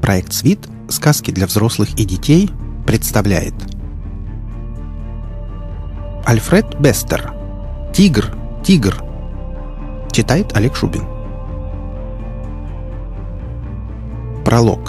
Проект «Свит. Сказки для взрослых и детей» представляет Альфред Бестер. «Тигр, тигр». Читает Олег Шубин. Пролог.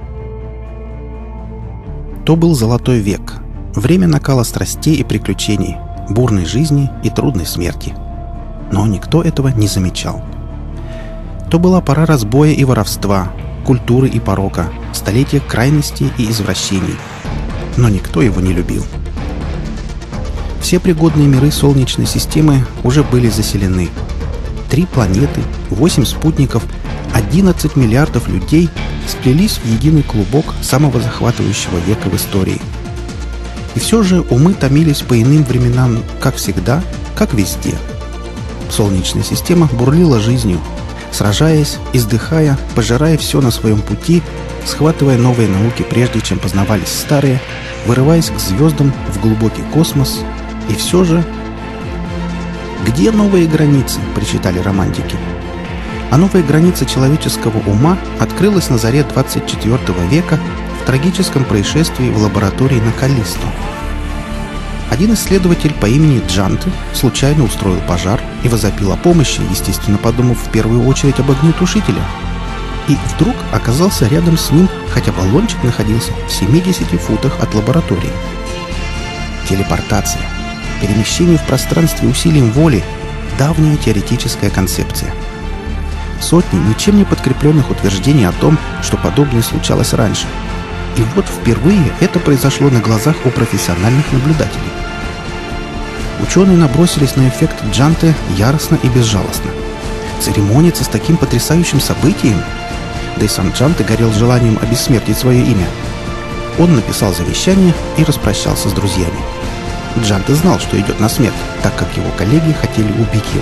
То был золотой век. Время накала страстей и приключений, бурной жизни и трудной смерти. Но никто этого не замечал. То была пора разбоя и воровства, культуры и порока, столетия крайностей и извращений. Но никто его не любил. Все пригодные миры Солнечной системы уже были заселены. 3 планеты, 8 спутников, 11 миллиардов людей сплелись в единый клубок самого захватывающего века в истории. И все же умы томились по иным временам, как всегда, как везде. Солнечная система бурлила жизнью, сражаясь, издыхая, пожирая все на своем пути, схватывая новые науки, прежде чем познавались старые, вырываясь к звездам в глубокий космос. И все же... «Где новые границы?» — причитали романтики. А новая граница человеческого ума открылась на заре 24 века в трагическом происшествии в лаборатории на Каллисто. Один исследователь по имени Джанте случайно устроил пожар и возопил о помощи, естественно, подумав в первую очередь об огнетушителе. И вдруг оказался рядом с ним, хотя баллончик находился в 70 футах от лаборатории. Телепортация. Перемещение в пространстве усилием воли – давняя теоретическая концепция. Сотни ничем не подкрепленных утверждений о том, что подобное случалось раньше. И вот впервые это произошло на глазах у профессиональных наблюдателей. Ученые набросились на эффект Джанте яростно и безжалостно. Церемониться с таким потрясающим событием? Да и сам Джанте горел желанием обессмертить свое имя. Он написал завещание и распрощался с друзьями. Джанте знал, что идет на смерть, так как его коллеги хотели убить его.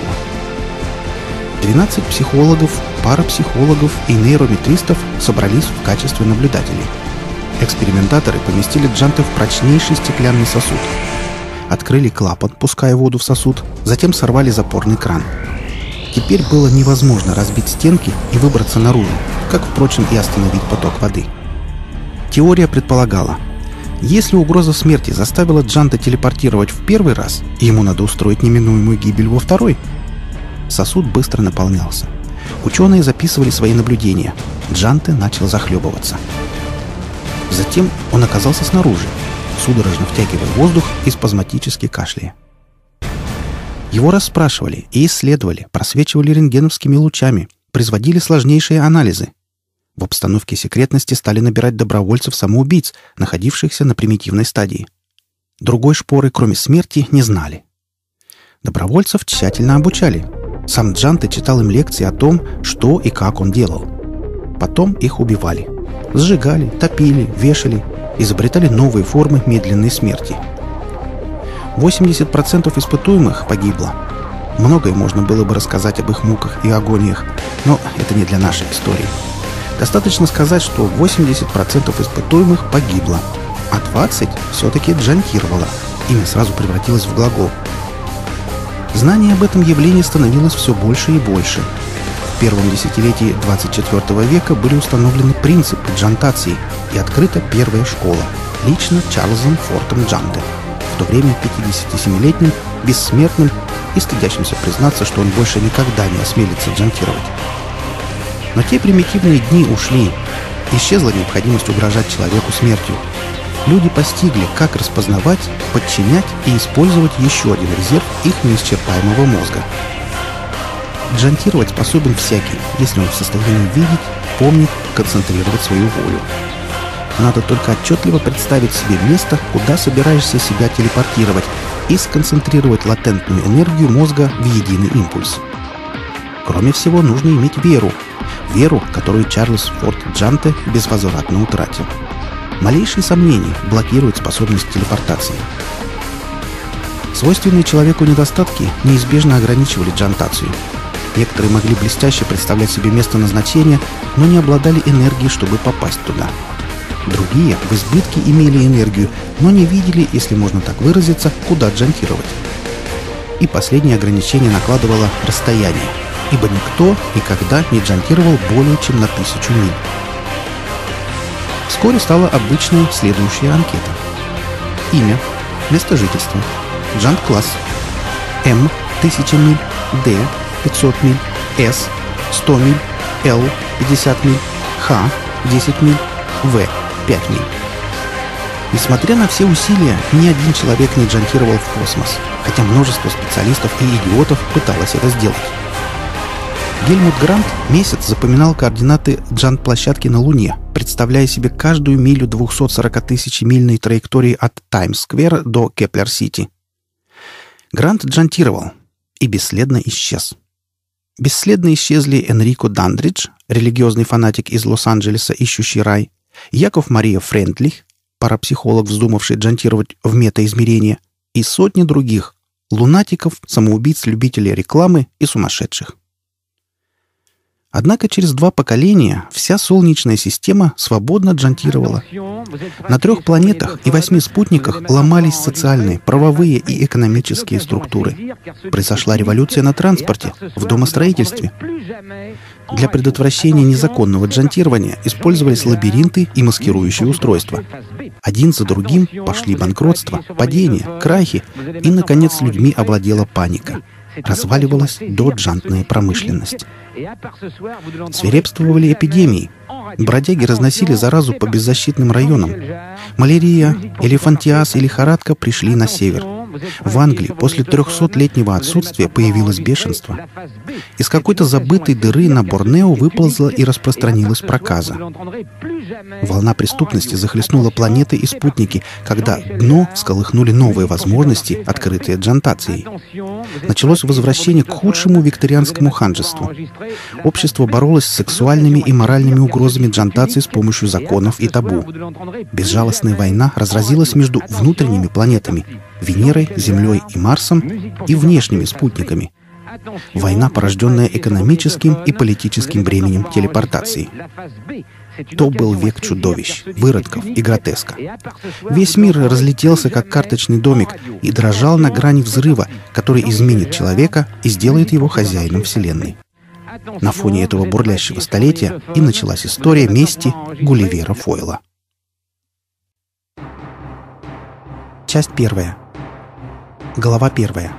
12 психологов, парапсихологов и нейрометристов собрались в качестве наблюдателей. Экспериментаторы поместили Джанте в прочнейший стеклянный сосуд. Открыли клапан, пуская воду в сосуд, затем сорвали запорный кран. Теперь было невозможно разбить стенки и выбраться наружу, как, впрочем, и остановить поток воды. Теория предполагала, если угроза смерти заставила Джанте телепортировать в первый раз, ему надо устроить неминуемую гибель во второй. Сосуд быстро наполнялся. Ученые записывали свои наблюдения. Джанте начал захлебываться. Затем он оказался снаружи, судорожно втягивая воздух и спазматически кашляя. Его расспрашивали и исследовали, просвечивали рентгеновскими лучами, производили сложнейшие анализы. В обстановке секретности стали набирать добровольцев-самоубийц, находившихся на примитивной стадии. Другой шпоры, кроме смерти, не знали. Добровольцев тщательно обучали. Сам Джанте читал им лекции о том, что и как он делал. Потом их убивали. Сжигали, топили, вешали, изобретали новые формы медленной смерти. 80% испытуемых погибло. Многое можно было бы рассказать об их муках и агониях, но это не для нашей истории. Достаточно сказать, что 80% испытуемых погибло, а 20% все-таки джантировало. Имя сразу превратилось в глагол. Знание об этом явлении становилось все больше и больше. В первом десятилетии 24 века были установлены принципы джантации и открыта первая школа, лично Чарльзом Фортом Джанте, в то время 57-летним, бессмертным и стыдящимся признаться, что он больше никогда не осмелится джантировать. Но те примитивные дни ушли. Исчезла необходимость угрожать человеку смертью. Люди постигли, как распознавать, подчинять и использовать еще один резерв их неисчерпаемого мозга. Джантировать способен всякий, если он в состоянии видеть, помнить, концентрировать свою волю. Надо только отчетливо представить себе место, куда собираешься себя телепортировать, и сконцентрировать латентную энергию мозга в единый импульс. Кроме всего, нужно иметь веру. Веру, которую Чарльз Форд Джанте безвозвратно утратил. Малейшие сомнения блокируют способность телепортации. Свойственные человеку недостатки неизбежно ограничивали джантацию. Некоторые могли блестяще представлять себе место назначения, но не обладали энергией, чтобы попасть туда. Другие в избытке имели энергию, но не видели, если можно так выразиться, куда джантировать. И последнее ограничение накладывало расстояние, ибо никто никогда не джантировал более чем на 1000 миль. Вскоре стала обычной следующая анкета. Имя, место жительства, Джант-класс, М 1000 миль, Д 500 миль, С 100 миль, Л 50 миль, Х 10 миль, В 5 миль. Несмотря на все усилия, ни один человек не джантировал в космос, хотя множество специалистов и идиотов пыталось это сделать. Гельмут Грант месяц запоминал координаты джант-площадки на Луне, представляя себе каждую милю 240-тысячемильной траектории от Таймс-сквер до Кеплер-Сити. Грант джантировал и бесследно исчез. Бесследно исчезли Энрико Дандридж, религиозный фанатик из Лос-Анджелеса, ищущий рай, Яков Мария Френдлих, парапсихолог, вздумавший джантировать в метаизмерение, и сотни других — лунатиков, самоубийц, любителей рекламы и сумасшедших. Однако через 2 поколения вся Солнечная система свободно джантировала. На 3 планетах и 8 спутниках ломались социальные, правовые и экономические структуры. Произошла революция на транспорте, в домостроительстве. Для предотвращения незаконного джантирования использовались лабиринты и маскирующие устройства. Один за другим пошли банкротства, падения, крахи, и, наконец, людьми овладела паника. Разваливалась доджантная промышленность. Свирепствовали эпидемии. Бродяги разносили заразу по беззащитным районам. Малярия, элефантиаз и лихорадка пришли на север. В Англии после 300-летнего отсутствия появилось бешенство. Из какой-то забытой дыры на Борнео выползла и распространилась проказа. Волна преступности захлестнула планеты и спутники, когда дно всколыхнули новые возможности, открытые джантацией. Началось возвращение к худшему викторианскому ханжеству. Общество боролось с сексуальными и моральными угрозами джантации с помощью законов и табу. Безжалостная война разразилась между внутренними планетами — Венерой, Землей и Марсом — и внешними спутниками. Война, порожденная экономическим и политическим бременем телепортации. То был век чудовищ, выродков и гротеска. Весь мир разлетелся, как карточный домик, и дрожал на грани взрыва, который изменит человека и сделает его хозяином Вселенной. На фоне этого бурлящего столетия и началась история мести Гулливера Фойла. Часть 1. Глава 1.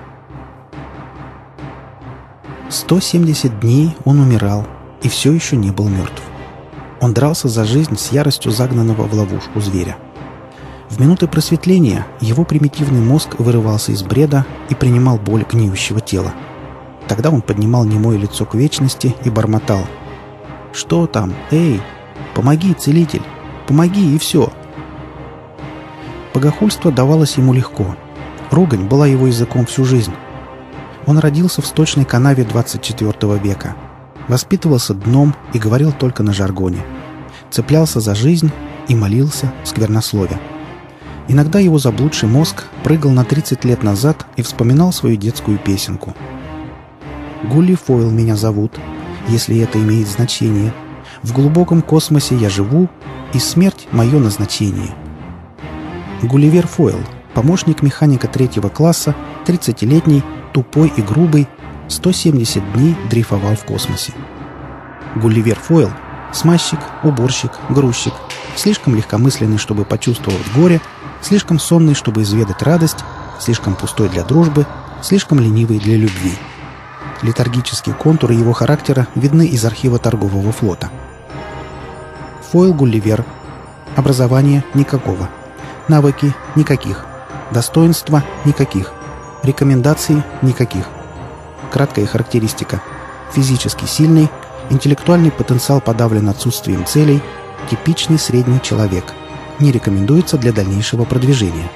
170 дней он умирал и все еще не был мертв. Он дрался за жизнь с яростью загнанного в ловушку зверя. В минуты просветления его примитивный мозг вырывался из бреда и принимал боль гниющего тела. Тогда он поднимал немое лицо к вечности и бормотал: «Что там? Эй! Помоги, целитель! Помоги, и все!» Богохульство давалось ему легко. Ругань была его языком всю жизнь. Он родился в сточной канаве 24 века. Воспитывался дном и говорил только на жаргоне. Цеплялся за жизнь и молился сквернословя. Иногда его заблудший мозг прыгал на 30 лет назад и вспоминал свою детскую песенку. «Гулли Фойл меня зовут, если это имеет значение. В глубоком космосе я живу, и смерть — мое назначение». Гулливер Фойл, помощник механика 3 класса, 30-летний, тупой и грубый, 170 дней дрейфовал в космосе. Гулливер Фойл — смазчик, уборщик, грузчик, слишком легкомысленный, чтобы почувствовать горе, слишком сонный, чтобы изведать радость, слишком пустой для дружбы, слишком ленивый для любви. Летаргические контуры его характера видны из архива торгового флота. Фойл Гулливер. Образование — никакого. Навыки — никаких. Достоинства — никаких. Рекомендаций — никаких. Краткая характеристика. Физически сильный, интеллектуальный потенциал подавлен отсутствием целей, типичный средний человек. Не рекомендуется для дальнейшего продвижения.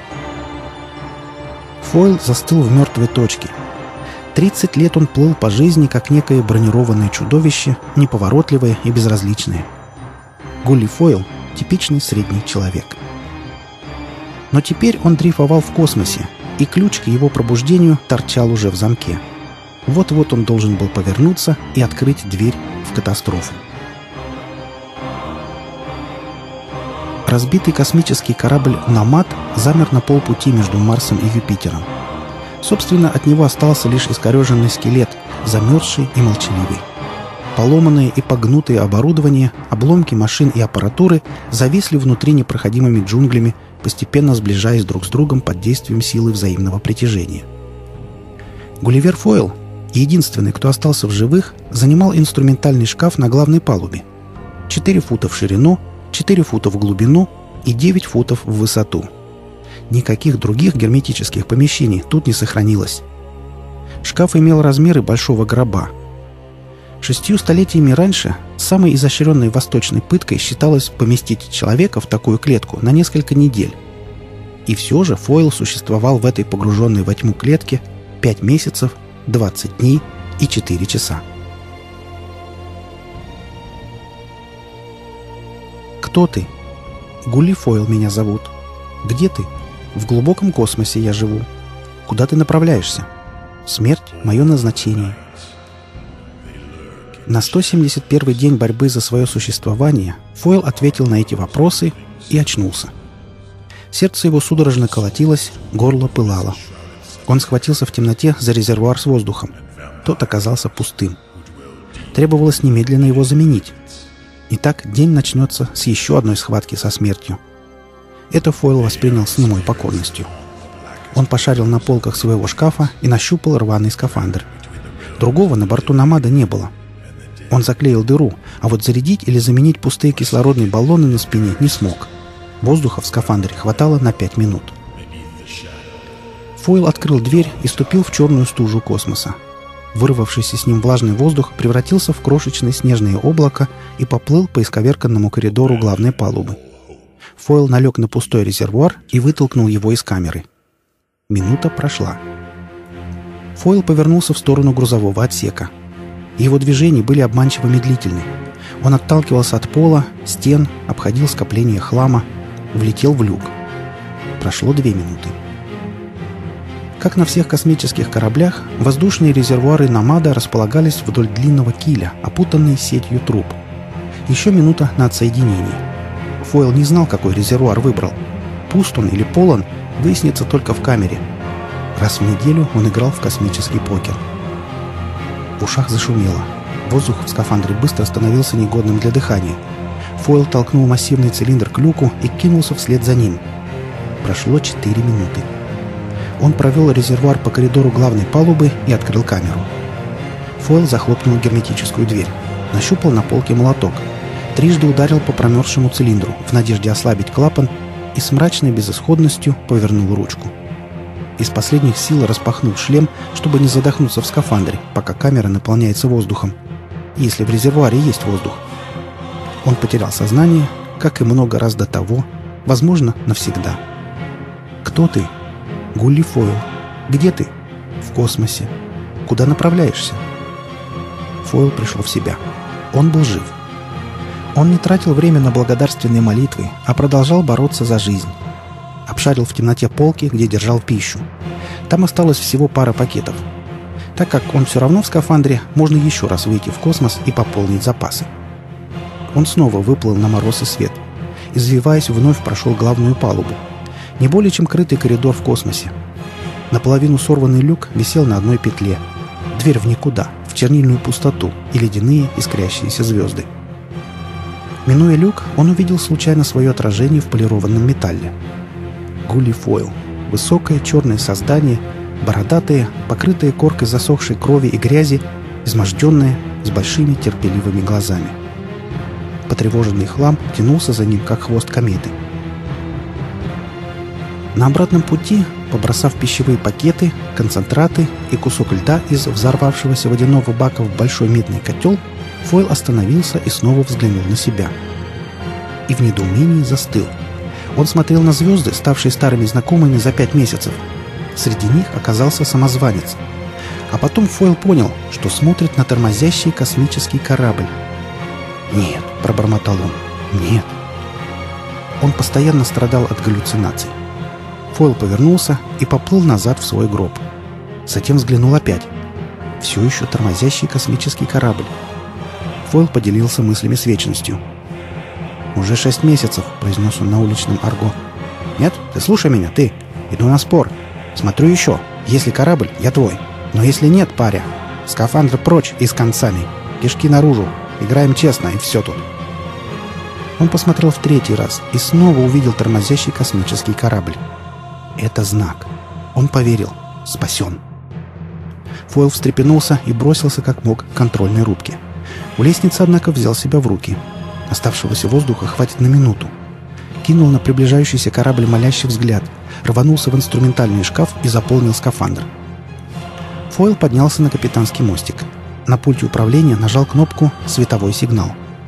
Фойл застыл в мертвой точке. 30 лет он плыл по жизни, как некое бронированное чудовище, неповоротливое и безразличное. Гулли Фойл — типичный средний человек. Но теперь он дрейфовал в космосе, и ключ к его пробуждению торчал уже в замке. Вот-вот он должен был повернуться и открыть дверь в катастрофу. Разбитый космический корабль «Номад» замер на полпути между Марсом и Юпитером. Собственно, от него остался лишь искореженный скелет, замерзший и молчаливый. Поломанное и погнутое оборудование, обломки машин и аппаратуры зависли внутри непроходимыми джунглями, постепенно сближаясь друг с другом под действием силы взаимного притяжения. Гулливер Фойл, единственный, кто остался в живых, занимал инструментальный шкаф на главной палубе. 4 фута в ширину, 4 фута в глубину и 9 футов в высоту. Никаких других герметических помещений тут не сохранилось. Шкаф имел размеры большого гроба. 6 столетиями раньше самой изощренной восточной пыткой считалось поместить человека в такую клетку на несколько недель. И все же Фойл существовал в этой погруженной во тьму клетке 5 месяцев, 20 дней и 4 часа. «Кто ты?» «Гулли Фойл меня зовут». «Где ты?» «В глубоком космосе я живу». «Куда ты направляешься?» «Смерть — мое назначение». На 171-й день борьбы за свое существование Фойл ответил на эти вопросы и очнулся. Сердце его судорожно колотилось, горло пылало. Он схватился в темноте за резервуар с воздухом. Тот оказался пустым. Требовалось немедленно его заменить. Итак, день начнется с еще одной схватки со смертью. Это Фойл воспринял с немой покорностью. Он пошарил на полках своего шкафа и нащупал рваный скафандр. Другого на борту «Номада» не было. Он заклеил дыру, а вот зарядить или заменить пустые кислородные баллоны на спине не смог. Воздуха в скафандре хватало на 5 минут. Фойл открыл дверь и ступил в черную стужу космоса. Вырвавшийся с ним влажный воздух превратился в крошечное снежное облако и поплыл по исковерканному коридору главной палубы. Фойл налег на пустой резервуар и вытолкнул его из камеры. Минута прошла. Фойл повернулся в сторону грузового отсека. Его движения были обманчиво медлительны. Он отталкивался от пола, стен, обходил скопление хлама, влетел в люк. Прошло 2 минуты. Как на всех космических кораблях, воздушные резервуары «Номада» располагались вдоль длинного киля, опутанные сетью труб. Еще минута на отсоединение. Фойл не знал, какой резервуар выбрал. Пуст он или полон, выяснится только в камере. Раз в неделю он играл в космический покер. В ушах зашумело. Воздух в скафандре быстро становился негодным для дыхания. Фойл толкнул массивный цилиндр к люку и кинулся вслед за ним. Прошло 4 минуты. Он провел резервуар по коридору главной палубы и открыл камеру. Фойл захлопнул герметическую дверь. Нащупал на полке молоток. Трижды ударил по промерзшему цилиндру в надежде ослабить клапан и с мрачной безысходностью повернул ручку. Из последних сил распахнул шлем, чтобы не задохнуться в скафандре, пока камера наполняется воздухом. Если в резервуаре есть воздух. Он потерял сознание, как и много раз до того, возможно, навсегда. «Кто ты?» «Гулли Фойл. Где ты?» «В космосе. Куда направляешься?» Фойл пришел в себя. Он был жив. Он не тратил время на благодарственные молитвы, а продолжал бороться за жизнь. Обшарил в темноте полки, где держал пищу. Там осталось всего пара пакетов. Так как он все равно в скафандре, можно еще раз выйти в космос и пополнить запасы. Он снова выплыл на мороз и свет. Извиваясь, вновь прошел главную палубу. Не более чем крытый коридор в космосе. Наполовину сорванный люк висел на одной петле. Дверь в никуда, в чернильную пустоту и ледяные искрящиеся звезды. Минуя люк, он увидел случайно свое отражение в полированном металле. Гулли Фойл. Высокое черное создание, бородатое, покрытое коркой засохшей крови и грязи, изможденное, с большими терпеливыми глазами. Потревоженный хлам тянулся за ним, как хвост кометы. На обратном пути, побросав пищевые пакеты, концентраты и кусок льда из взорвавшегося водяного бака в большой медный котел, Фойл остановился и снова взглянул на себя. И в недоумении застыл. Он смотрел на звезды, ставшие старыми знакомыми за 5 месяцев. Среди них оказался самозванец. А потом Фойл понял, что смотрит на тормозящий космический корабль. «Нет», — пробормотал он, — «нет». Он постоянно страдал от галлюцинаций. Фойл повернулся и поплыл назад в свой гроб. Затем взглянул опять. Все еще тормозящий космический корабль. Фойл поделился мыслями с вечностью. «Уже 6 месяцев», — произнес он на уличном арго. «Нет? Ты слушай меня, ты. Иду на спор. Смотрю еще. Если корабль, я твой. Но если нет, паря, скафандр прочь и с концами. Кишки наружу! Играем честно, и все тут!» Он посмотрел в третий раз и снова увидел тормозящий космический корабль. Это знак. Он поверил. Спасен. Фойл встрепенулся и бросился как мог к контрольной рубке. У лестницы, однако, взял себя в руки. Оставшегося воздуха хватит на минуту. Кинул на приближающийся корабль молящий взгляд, рванулся в инструментальный шкаф и заполнил скафандр. Фойл поднялся на капитанский мостик. На пульте управления нажал кнопку «Световой сигнал».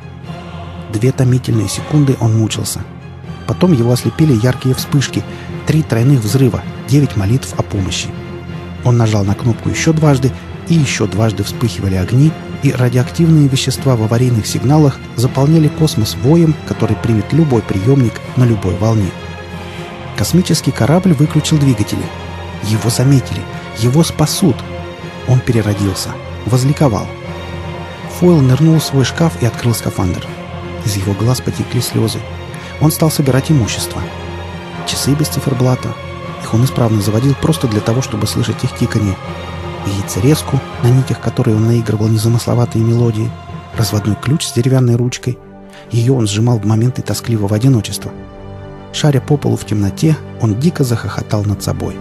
2 томительные секунды он мучился. Потом его ослепили яркие вспышки, 3 тройных взрыва, 9 молитв о помощи. Он нажал на кнопку еще дважды, и еще дважды вспыхивали огни, и радиоактивные вещества в аварийных сигналах заполняли космос воем, который примет любой приемник на любой волне. Космический корабль выключил двигатели. Его заметили. Его спасут. Он переродился. Возликовал. Фойл нырнул в свой шкаф и открыл скафандр. Из его глаз потекли слезы. Он стал собирать имущество. Часы без циферблата. Их он исправно заводил просто для того, чтобы слышать их тиканье. Яйцерезку, на нитях которой он наигрывал незамысловатые мелодии. Разводной ключ с деревянной ручкой. Ее он сжимал в моменты тоскливого одиночества. Шаря по полу в темноте, он дико захохотал над собой.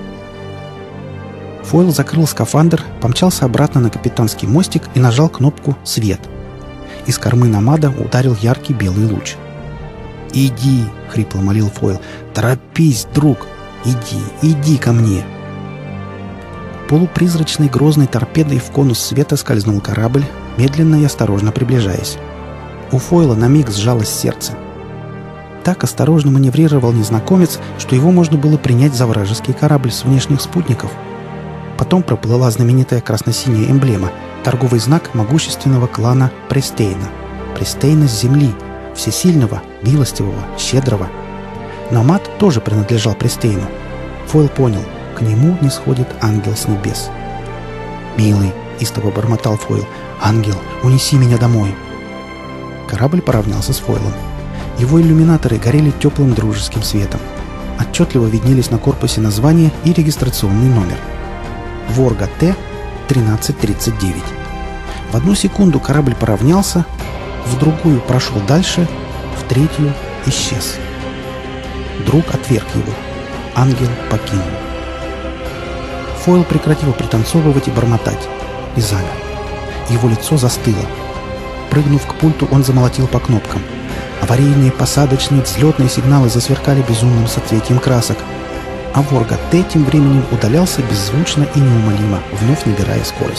Фойл закрыл скафандр, помчался обратно на капитанский мостик и нажал кнопку «Свет». Из кормы Номада ударил яркий белый луч. «Иди!» — хрипло молил Фойл. «Торопись, друг! Иди ко мне!» Полупризрачной грозной торпедой в конус света скользнул корабль, медленно и осторожно приближаясь. У Фойла на миг сжалось сердце. Так осторожно маневрировал незнакомец, что его можно было принять за вражеский корабль с внешних спутников. Потом проплыла знаменитая красно-синяя эмблема, торговый знак могущественного клана Престейна. Престейна с земли, всесильного, милостивого, щедрого. Номад тоже принадлежал Престейну. Фойл понял, к нему нисходит ангел с небес. «Милый», — истово бормотал Фойл, — «ангел, унеси меня домой». Корабль поравнялся с Фойлом. Его иллюминаторы горели теплым дружеским светом. Отчетливо виднелись на корпусе название и регистрационный номер. «Ворга Т. 1339». В одну секунду корабль поравнялся, в другую прошел дальше, в третью исчез. Друг отверг его. Ангел покинул. Фойл прекратил пританцовывать и бормотать. И замер. Его лицо застыло. Прыгнув к пульту, он замолотил по кнопкам. Аварийные, посадочные, взлетные сигналы засверкали безумным соцветием красок. А Ворга Т тем временем удалялся беззвучно и неумолимо, вновь набирая скорость.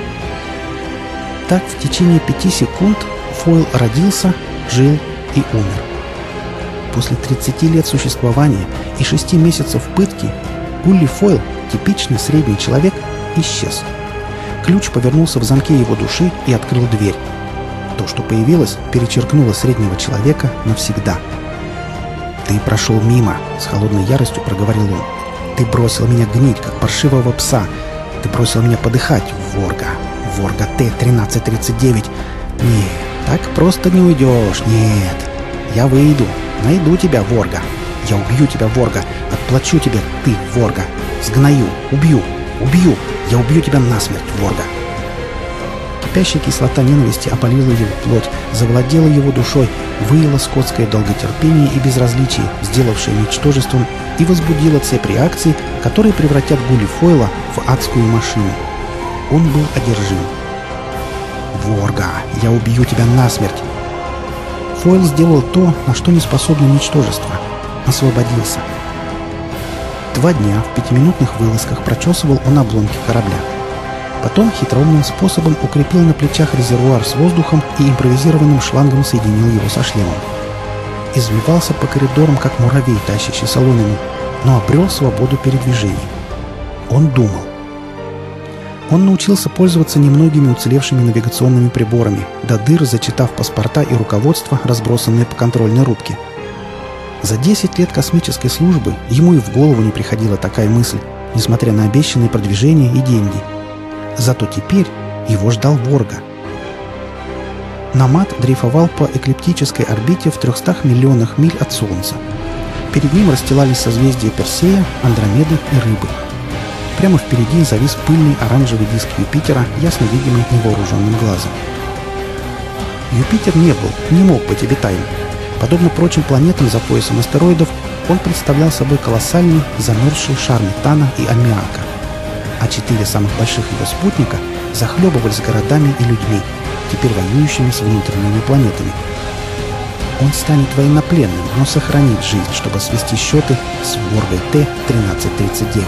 Так в течение 5 секунд Фойл родился, жил и умер. После 30 лет существования и 6 месяцев пытки Гулли Фойл, типичный средний человек, исчез. Ключ повернулся в замке его души и открыл дверь. То, что появилось, перечеркнуло среднего человека навсегда. «Ты прошел мимо», — с холодной яростью проговорил он. «Ты бросил меня гнить, как паршивого пса. Ты бросил меня подыхать, Ворга. Ворга Т-1339. Нет, так просто не уйдешь, нет. Я выйду, найду тебя, Ворга. Я убью тебя, Ворга. Отплачу тебе, ты, Ворга. Сгною, убью. Я убью тебя насмерть, Ворга». Кипящая кислота ненависти опалила его плоть, завладела его душой, выяла скотское долготерпение и безразличие, сделавшее ничтожеством, и возбудила цепь реакций, которые превратят Гулли Фойла в адскую машину. Он был одержим. «Ворга, я убью тебя насмерть!» Фойл сделал то, на что не способно ничтожество. Освободился. 2 дня в 5-минутных вылазках прочесывал он обломки корабля. Потом хитроумным способом укрепил на плечах резервуар с воздухом и импровизированным шлангом соединил его со шлемом. Извивался по коридорам, как муравей, тащащий соломину, но обрел свободу передвижений. Он думал. Он научился пользоваться немногими уцелевшими навигационными приборами, до дыр зачитав паспорта и руководства, разбросанные по контрольной рубке. За 10 лет космической службы ему и в голову не приходила такая мысль, несмотря на обещанные продвижения и деньги. Зато теперь его ждал Ворга. Номад дрейфовал по эклиптической орбите в 300 миллионах миль от Солнца. Перед ним расстилались созвездия Персея, Андромеды и Рыбы. Прямо впереди завис пыльный оранжевый диск Юпитера, ясно видимый невооруженным глазом. Юпитер не мог быть обитаем. Подобно прочим планетам за поясом астероидов, он представлял собой колоссальный замерзший шар метана и аммиака. А 4 самых больших его спутника захлебывались городами и людьми, теперь воюющими с внутренними планетами. Он станет военнопленным, но сохранит жизнь, чтобы свести счеты с Воргой Т-1339.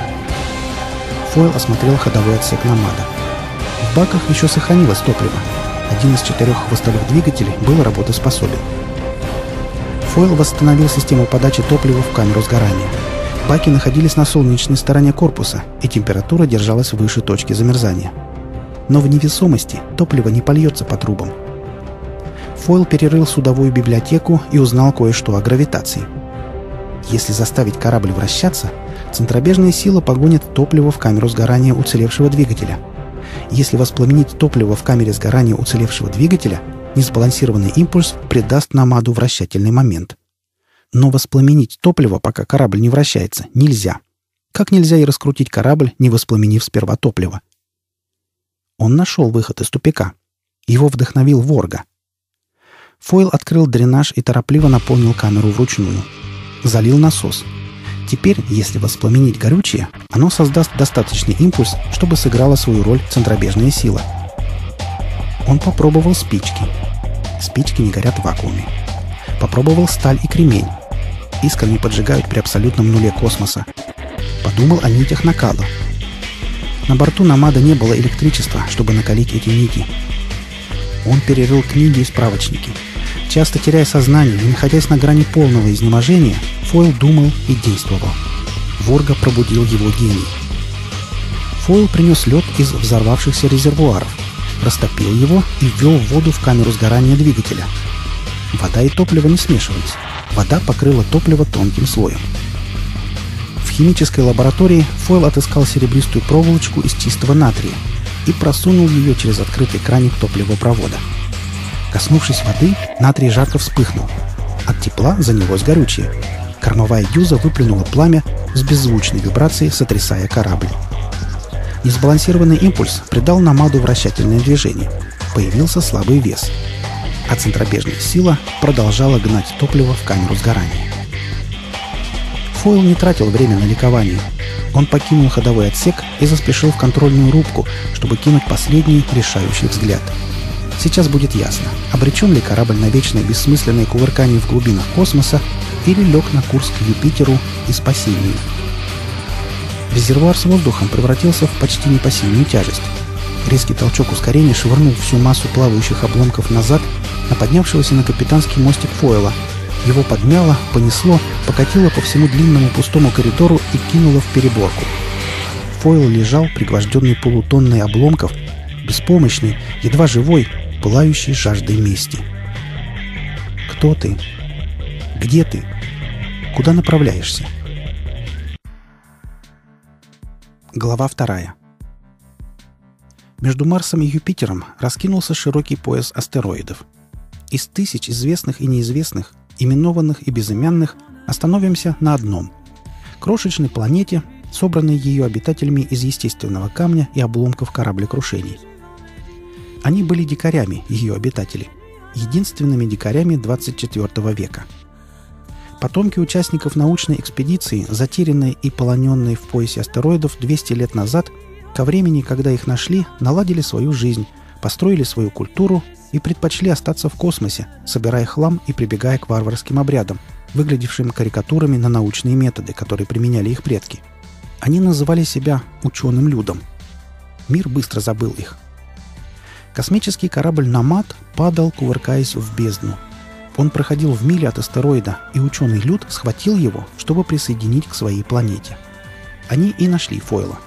Фойл осмотрел ходовой отсек Намада. В баках еще сохранилось топливо. Один из 4 хвостовых двигателей был работоспособен. Фойл восстановил систему подачи топлива в камеру сгорания. Баки находились на солнечной стороне корпуса, и температура держалась выше точки замерзания. Но в невесомости топливо не польется по трубам. Фойл перерыл судовую библиотеку и узнал кое-что о гравитации. Если заставить корабль вращаться, центробежная сила погонит топливо в камеру сгорания уцелевшего двигателя. Если воспламенить топливо в камере сгорания уцелевшего двигателя, несбалансированный импульс придаст Намаду вращательный момент. Но воспламенить топливо, пока корабль не вращается, нельзя. Как нельзя и раскрутить корабль, не воспламенив сперва топливо. Он нашел выход из тупика. Его вдохновил Ворга. Фойл открыл дренаж и торопливо наполнил камеру вручную. Залил насос. Теперь, если воспламенить горючее, оно создаст достаточный импульс, чтобы сыграла свою роль центробежная сила. Он попробовал спички. Спички не горят в вакууме. Попробовал сталь и кремень. Искры не поджигают при абсолютном нуле космоса. Подумал о нитях накала. На борту Намада не было электричества, чтобы накалить эти нити. Он перерыл книги и справочники. Часто теряя сознание и находясь на грани полного изнеможения, Фойл думал и действовал. Ворга пробудил его гений. Фойл принес лед из взорвавшихся резервуаров, растопил его и ввел воду в камеру сгорания двигателя. Вода и топливо не смешивались. Вода покрыла топливо тонким слоем. В химической лаборатории Фойл отыскал серебристую проволочку из чистого натрия и просунул ее через открытый краник топливопровода. Коснувшись воды, натрий жарко вспыхнул. От тепла занялось горючее. Кормовая дюза выплюнула пламя с беззвучной вибрацией, сотрясая корабль. Несбалансированный импульс придал Намаду вращательное движение. Появился слабый вес. А центробежная сила продолжала гнать топливо в камеру сгорания. Фойл не тратил время на ликование. Он покинул ходовой отсек и заспешил в контрольную рубку, чтобы кинуть последний решающий взгляд. Сейчас будет ясно, обречен ли корабль на вечное бессмысленное кувыркание в глубинах космоса или лег на курс к Юпитеру и спасению. Резервуар с воздухом превратился в почти непосильную тяжесть. Резкий толчок ускорения швырнул всю массу плавающих обломков назад на поднявшегося на капитанский мостик Фойла. Его подмяло, понесло, покатило по всему длинному пустому коридору и кинуло в переборку. Фойл лежал, пригвожденный полутонной обломков, беспомощный, едва живой, пылающий жаждой мести. Кто ты? Где ты? Куда направляешься? Глава 2. Между Марсом и Юпитером раскинулся широкий пояс астероидов. Из тысяч известных и неизвестных, именованных и безымянных, остановимся на одном – крошечной планете, собранной ее обитателями из естественного камня и обломков кораблекрушений. Они были дикарями, ее обитатели, единственными дикарями 24 века. Потомки участников научной экспедиции, затерянной и полоненной в поясе астероидов 200 лет назад, ко времени, когда их нашли, наладили свою жизнь, построили свою культуру и предпочли остаться в космосе, собирая хлам и прибегая к варварским обрядам, выглядевшим карикатурами на научные методы, которые применяли их предки. Они называли себя ученым людом. Мир быстро забыл их. Космический корабль «Намад» падал, кувыркаясь в бездну. Он проходил в миле от астероида, и ученый люд схватил его, чтобы присоединить к своей планете. Они и нашли Фойла.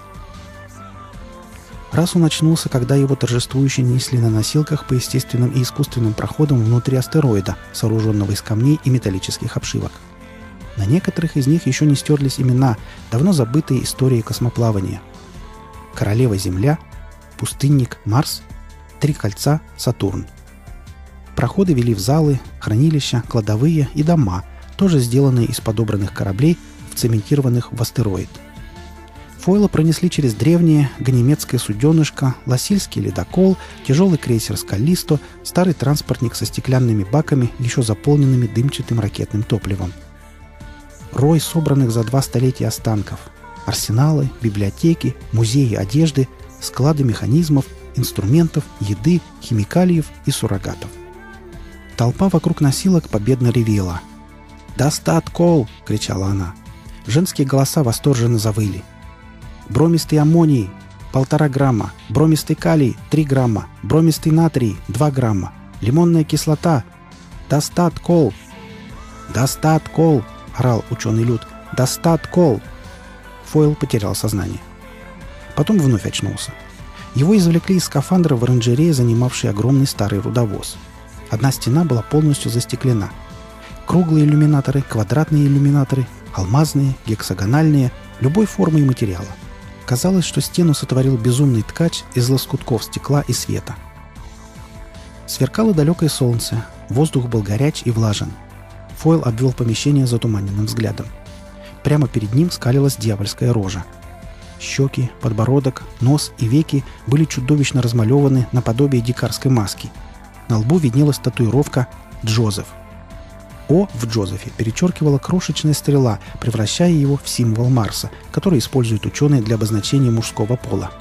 Раз он очнулся, когда его торжествующе несли на носилках по естественным и искусственным проходам внутри астероида, сооруженного из камней и металлических обшивок. На некоторых из них еще не стерлись имена, давно забытые истории космоплавания. Королева Земля, пустынник Марс, Три кольца Сатурн. Проходы вели в залы, хранилища, кладовые и дома, тоже сделанные из подобранных кораблей, вцементированных в астероид. Фойла пронесли через древнее ганимедское суденышко, лосильский ледокол, тяжелый крейсер «Скаллисто», старый транспортник со стеклянными баками, еще заполненными дымчатым ракетным топливом. Рой собранных за 2 столетия останков. Арсеналы, библиотеки, музеи одежды, склады механизмов, инструментов, еды, химикалиев и суррогатов. Толпа вокруг носилок победно ревела. «Достат кол!» — кричала она. Женские голоса восторженно завыли. Бромистый аммоний – 1,5 грамма, бромистый калий – 3 грамма, бромистый натрий – 2 грамма, лимонная кислота – достат кол! «Достат кол!» – орал ученый Люд. «Достат кол!» Фойл потерял сознание. Потом вновь очнулся. Его извлекли из скафандра в оранжерее, занимавшей огромный старый рудовоз. Одна стена была полностью застеклена. Круглые иллюминаторы, квадратные иллюминаторы, алмазные, гексагональные, любой формы и материала. Казалось, что стену сотворил безумный ткач из лоскутков стекла и света. Сверкало далекое солнце, воздух был горяч и влажен. Фойл обвел помещение затуманенным взглядом. Прямо перед ним скалилась дьявольская рожа. Щеки, подбородок, нос и веки были чудовищно размалеваны наподобие дикарской маски. На лбу виднелась татуировка «Джозеф». «О» в Джозефе перечеркивала крошечная стрела, превращая его в символ Марса, который используют ученые для обозначения мужского пола.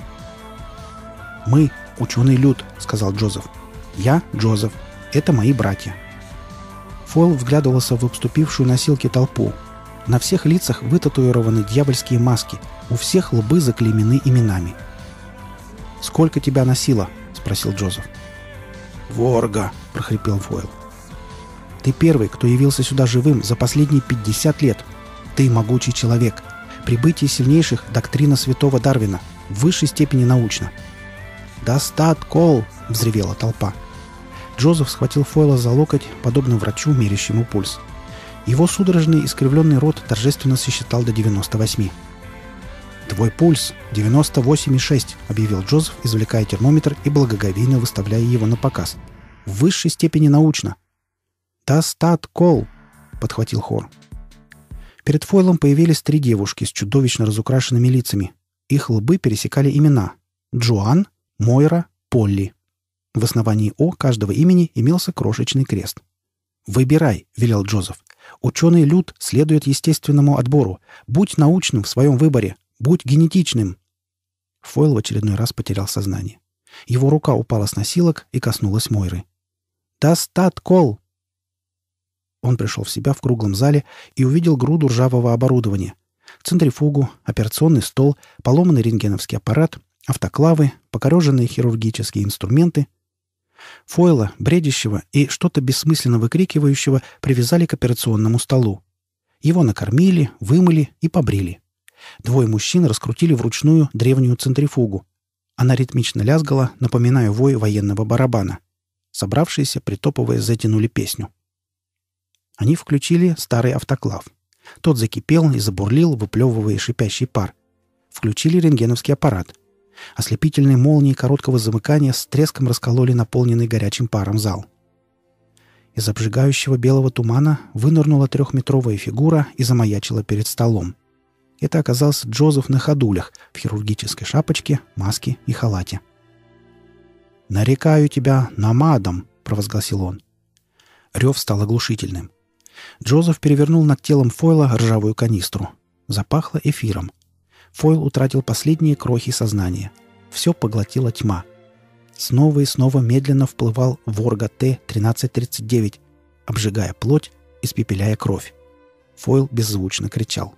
«Мы – ученый Люд», – сказал Джозеф. «Я – Джозеф. Это мои братья». Фойл вглядывался в обступившую носилки толпу. На всех лицах вытатуированы дьявольские маски, у всех лбы заклеймены именами. «Сколько тебя носило?» – спросил Джозеф. «Ворга», – прохрипел Фойл. «Ты первый, кто явился сюда живым за последние 50 лет. Ты могучий человек. Прибытие сильнейших – доктрина святого Дарвина. В высшей степени научно». «Достат кол!» – взревела толпа. Джозеф схватил Фойла за локоть, подобно врачу, мерящему пульс. Его судорожный искривленный рот торжественно сосчитал до 98. «Твой пульс – 98,6», – объявил Джозеф, извлекая термометр и благоговейно выставляя его на показ. «В высшей степени научно». «Достат кол!» — подхватил хор. Перед Фойлом появились 3 девушки с чудовищно разукрашенными лицами. Их лбы пересекали имена — Джоан, Мойра, Полли. В основании «О» каждого имени имелся крошечный крест. «Выбирай», — велел Джозеф. «Ученый Люд следует естественному отбору. Будь научным в своем выборе. Будь генетичным». Фойл в очередной раз потерял сознание. Его рука упала с носилок и коснулась Мойры. «Достат кол!» Он пришел в себя в круглом зале и увидел груду ржавого оборудования. Центрифугу, операционный стол, поломанный рентгеновский аппарат, автоклавы, покореженные хирургические инструменты. Фойла, бредящего и что-то бессмысленно выкрикивающего, привязали к операционному столу. Его накормили, вымыли и побрили. 2 мужчин раскрутили вручную древнюю центрифугу. Она ритмично лязгала, напоминая вой военного барабана. Собравшиеся, притопывая, затянули песню. Они включили старый автоклав. Тот закипел и забурлил, выплевывая шипящий пар. Включили рентгеновский аппарат. Ослепительные молнии короткого замыкания с треском раскололи наполненный горячим паром зал. Из обжигающего белого тумана вынырнула 3-метровая фигура и замаячила перед столом. Это оказался Джозеф на ходулях, в хирургической шапочке, маске и халате. «Нарекаю тебя намадом», — провозгласил он. Рев стал оглушительным. Джозеф перевернул над телом Фойла ржавую канистру. Запахло эфиром. Фойл утратил последние крохи сознания. Все поглотила тьма. Снова и снова медленно вплывал Ворга Т-1339, обжигая плоть, испепеляя кровь. Фойл беззвучно кричал.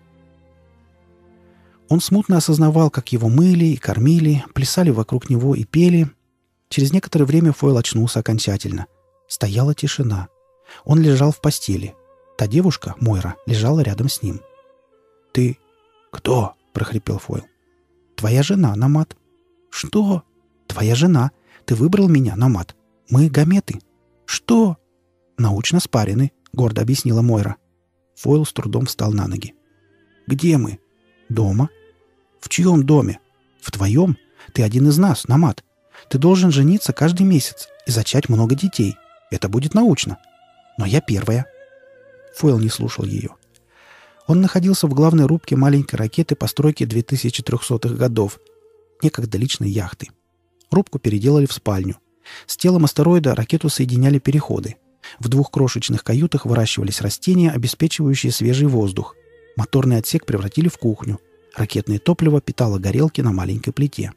Он смутно осознавал, как его мыли и кормили, плясали вокруг него и пели. Через некоторое время Фойл очнулся окончательно. Стояла тишина. Он лежал в постели. Та девушка, Мойра, лежала рядом с ним. «Ты кто?» — прохрипел Фойл. «Твоя жена, Намат». «Что?» «Твоя жена. Ты выбрал меня, Намат. Мы гаметы». «Что?» «Научно спарены», — гордо объяснила Мойра. Фойл с трудом встал на ноги. «Где мы?» «Дома». «В чьем доме?» «В твоем. Ты один из нас, Намат. Ты должен жениться каждый месяц и зачать много детей. Это будет научно. Но я первая». Фойл не слушал ее. Он находился в главной рубке маленькой ракеты постройки 2300-х годов, некогда личной яхты. Рубку переделали в спальню. С телом астероида ракету соединяли переходы. В 2 крошечных каютах выращивались растения, обеспечивающие свежий воздух. Моторный отсек превратили в кухню. Ракетное топливо питало горелки на маленькой плите.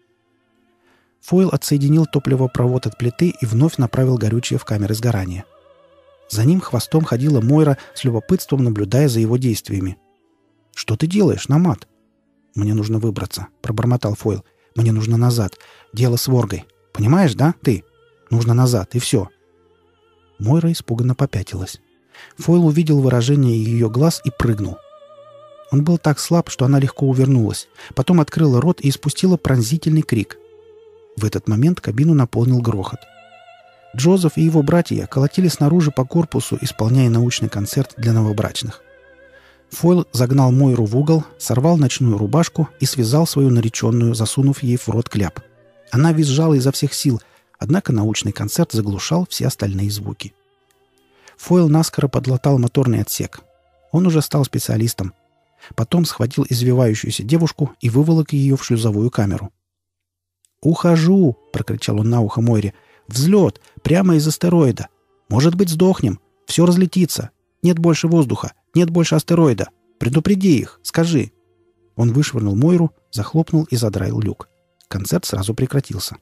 Фойл отсоединил топливопровод от плиты и вновь направил горючее в камеры сгорания. За ним хвостом ходила Мойра, с любопытством наблюдая за его действиями. «Что ты делаешь, Намат?» «Мне нужно выбраться», — пробормотал Фойл. «Мне нужно назад. Дело с Воргой. Понимаешь, да, ты? Нужно назад, и все». Мойра испуганно попятилась. Фойл увидел выражение ее глаз и прыгнул. Он был так слаб, что она легко увернулась. Потом открыла рот и испустила пронзительный крик. В этот момент кабину наполнил грохот. Джозеф и его братья колотили снаружи по корпусу, исполняя научный концерт для новобрачных. Фойл загнал Мойру в угол, сорвал ночную рубашку и связал свою нареченную, засунув ей в рот кляп. Она визжала изо всех сил, однако научный концерт заглушал все остальные звуки. Фойл наскоро подлатал моторный отсек. Он уже стал специалистом. Потом схватил извивающуюся девушку и выволок ее в шлюзовую камеру. «Ухожу!» — прокричал он на ухо Мойре. «Взлет! Прямо из астероида! Может быть, сдохнем! Все разлетится! Нет больше воздуха! Нет больше астероида! Предупреди их! Скажи!» Он вышвырнул Мойру, захлопнул и задраил люк. Концерт сразу прекратился.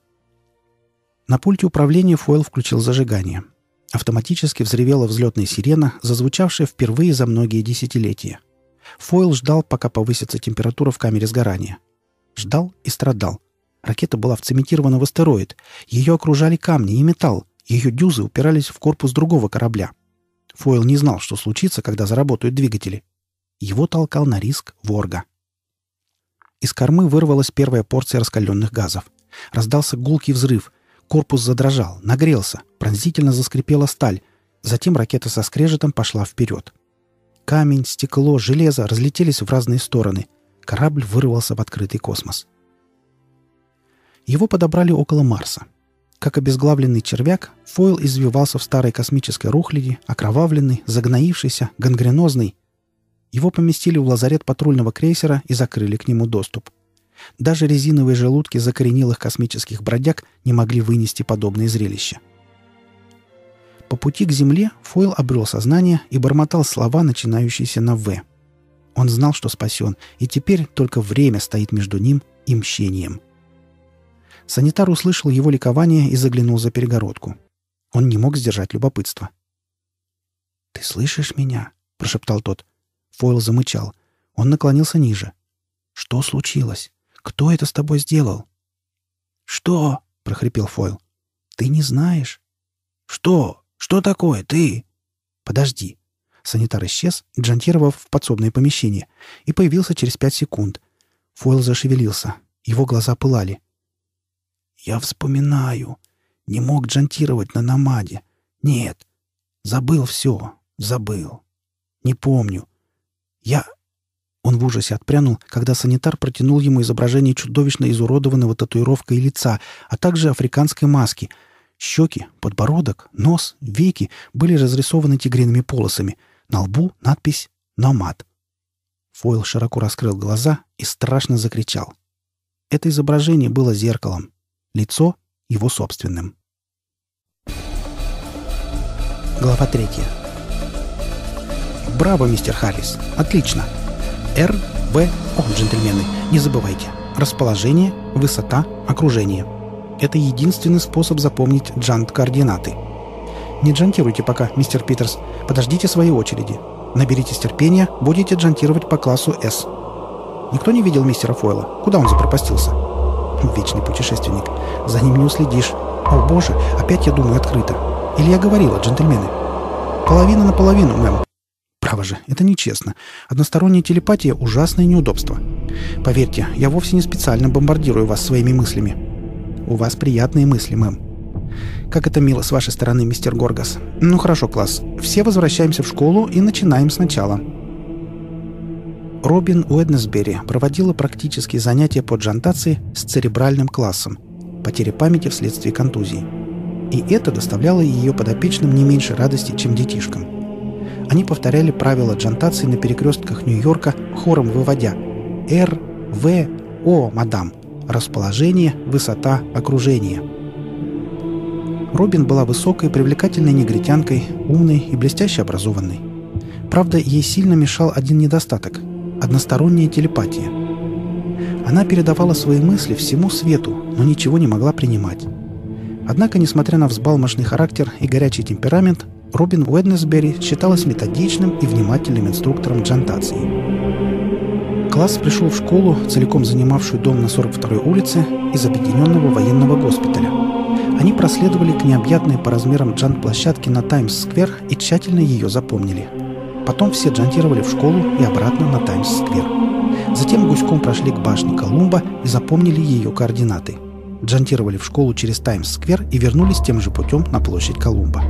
На пульте управления Фойл включил зажигание. Автоматически взревела взлетная сирена, зазвучавшая впервые за многие десятилетия. Фойл ждал, пока повысится температура в камере сгорания. Ждал и страдал. Ракета была вцементирована в астероид. Ее окружали камни и металл. Ее дюзы упирались в корпус другого корабля. Фойл не знал, что случится, когда заработают двигатели. Его толкал на риск Ворга. Из кормы вырвалась первая порция раскаленных газов. Раздался гулкий взрыв. Корпус задрожал, нагрелся, пронзительно заскрипела сталь. Затем ракета со скрежетом пошла вперед. Камень, стекло, железо разлетелись в разные стороны. Корабль вырвался в открытый космос. Его подобрали около Марса. Как обезглавленный червяк, Фойл извивался в старой космической рухляди, окровавленный, загноившийся, гангренозный. Его поместили в лазарет патрульного крейсера и закрыли к нему доступ. Даже резиновые желудки закоренелых космических бродяг не могли вынести подобное зрелище. По пути к Земле Фойл обрел сознание и бормотал слова, начинающиеся на «В». Он знал, что спасен, и теперь только время стоит между ним и мщением. Санитар услышал его ликование и заглянул за перегородку. Он не мог сдержать любопытство. «Ты слышишь меня?» — прошептал тот. Фойл замычал. Он наклонился ниже. «Что случилось? Кто это с тобой сделал?» «Что?» — прохрипел Фойл. «Ты не знаешь?» «Что? Что такое? Ты?» «Подожди». Санитар исчез, джантировав в подсобное помещение, и появился через 5 секунд. Фойл зашевелился. Его глаза пылали. «Я вспоминаю. Не мог джантировать на Намаде. Нет. Забыл все. Забыл. Не помню. Он в ужасе отпрянул, когда санитар протянул ему изображение чудовищно изуродованного татуировкой лица, а также африканской маски. Щеки, подбородок, нос, веки были разрисованы тигриными полосами. На лбу надпись «Намад». Фойл широко раскрыл глаза и страшно закричал. Это изображение было зеркалом. Лицо его собственным. Глава 3. «Браво, мистер Харрис! Отлично! джентльмены, не забывайте. Расположение, высота, окружение. Это единственный способ запомнить джант-координаты. Не джантируйте пока, мистер Питерс. Подождите своей очереди. Наберитесь терпения, будете джантировать по классу «С». Никто не видел мистера Фойла? Куда он запропастился? Вечный путешественник. За ним не уследишь. О, боже, опять я думаю открыто. Или я говорила, джентльмены? Половина на половину, мэм. Право же, это нечестно. Односторонняя телепатия – ужасное неудобство. Поверьте, я вовсе не специально бомбардирую вас своими мыслями. У вас приятные мысли, мэм. Как это мило с вашей стороны, мистер Горгас. Ну хорошо, класс. Все возвращаемся в школу и начинаем сначала. Робин Уэднесбери проводила практические занятия по джантации с церебральным классом, потеря памяти вследствие контузии. И это доставляло ее подопечным не меньше радости, чем детишкам. Они повторяли правила джантации на перекрестках Нью-Йорка, хором выводя «Р, В, О, мадам. Расположение, высота, окружение». Робин была высокой, привлекательной негритянкой, умной и блестяще образованной. Правда, ей сильно мешал один недостаток – односторонняя телепатия. Она передавала свои мысли всему свету, но ничего не могла принимать. Однако, несмотря на взбалмошный характер и горячий темперамент, Робин Уэднесбери считалась методичным и внимательным инструктором джантации. Класс пришел в школу, целиком занимавшую дом на 42-й улице, из объединенного военного госпиталя. Они проследовали к необъятной по размерам джант-площадке на Таймс-сквер и тщательно ее запомнили. Потом все джантировали в школу и обратно на Таймс-сквер. Затем гуськом прошли к башне Колумба и запомнили ее координаты. Джантировали в школу через Таймс-сквер и вернулись тем же путем на площадь Колумба.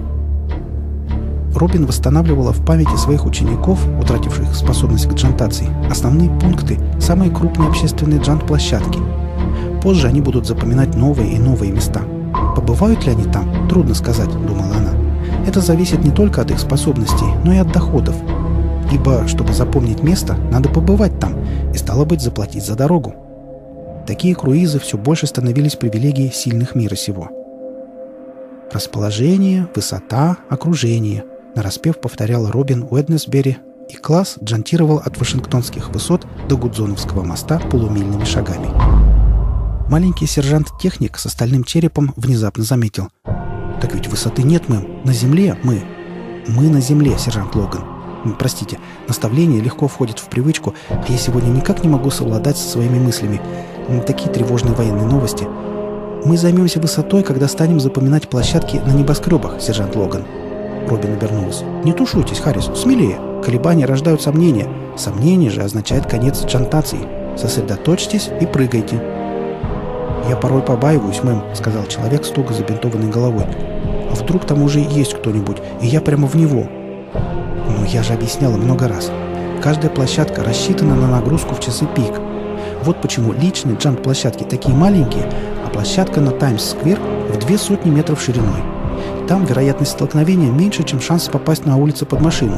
Робин восстанавливала в памяти своих учеников, утративших способность к джантации, основные пункты, самые крупные общественные джант-площадки. Позже они будут запоминать новые и новые места. Побывают ли они там, трудно сказать, думала она. Это зависит не только от их способностей, но и от доходов. Ибо, чтобы запомнить место, надо побывать там и, стало быть, заплатить за дорогу. Такие круизы все больше становились привилегией сильных мира сего. Расположение, высота, окружение – нараспев повторяла Робин Уэднесбери, и класс джантировал от Вашингтонских высот до Гудзоновского моста полумильными шагами. Маленький сержант-техник с остальным черепом внезапно заметил: «Так ведь высоты нет, мэм. На земле мы». «Мы на земле, сержант Логан. Простите, наставление легко входит в привычку, а я сегодня никак не могу совладать со своими мыслями. Такие тревожные военные новости. Мы займемся высотой, когда станем запоминать площадки на небоскребах, сержант Логан». Робин обернулась. «Не тушуйтесь, Харрис, смелее. Колебания рождают сомнения. Сомнение же означает конец джантации. Сосредоточьтесь и прыгайте». «Я порой побаиваюсь, мэм», — сказал человек с туго забинтованной головой. «А вдруг там уже есть кто-нибудь, и я прямо в него?» «Но я же объясняла много раз. Каждая площадка рассчитана на нагрузку в часы пик. Вот почему личные джант-площадки такие маленькие, а площадка на Таймс-сквер в 200 метров шириной. Там вероятность столкновения меньше, чем шанс попасть на улицу под машину».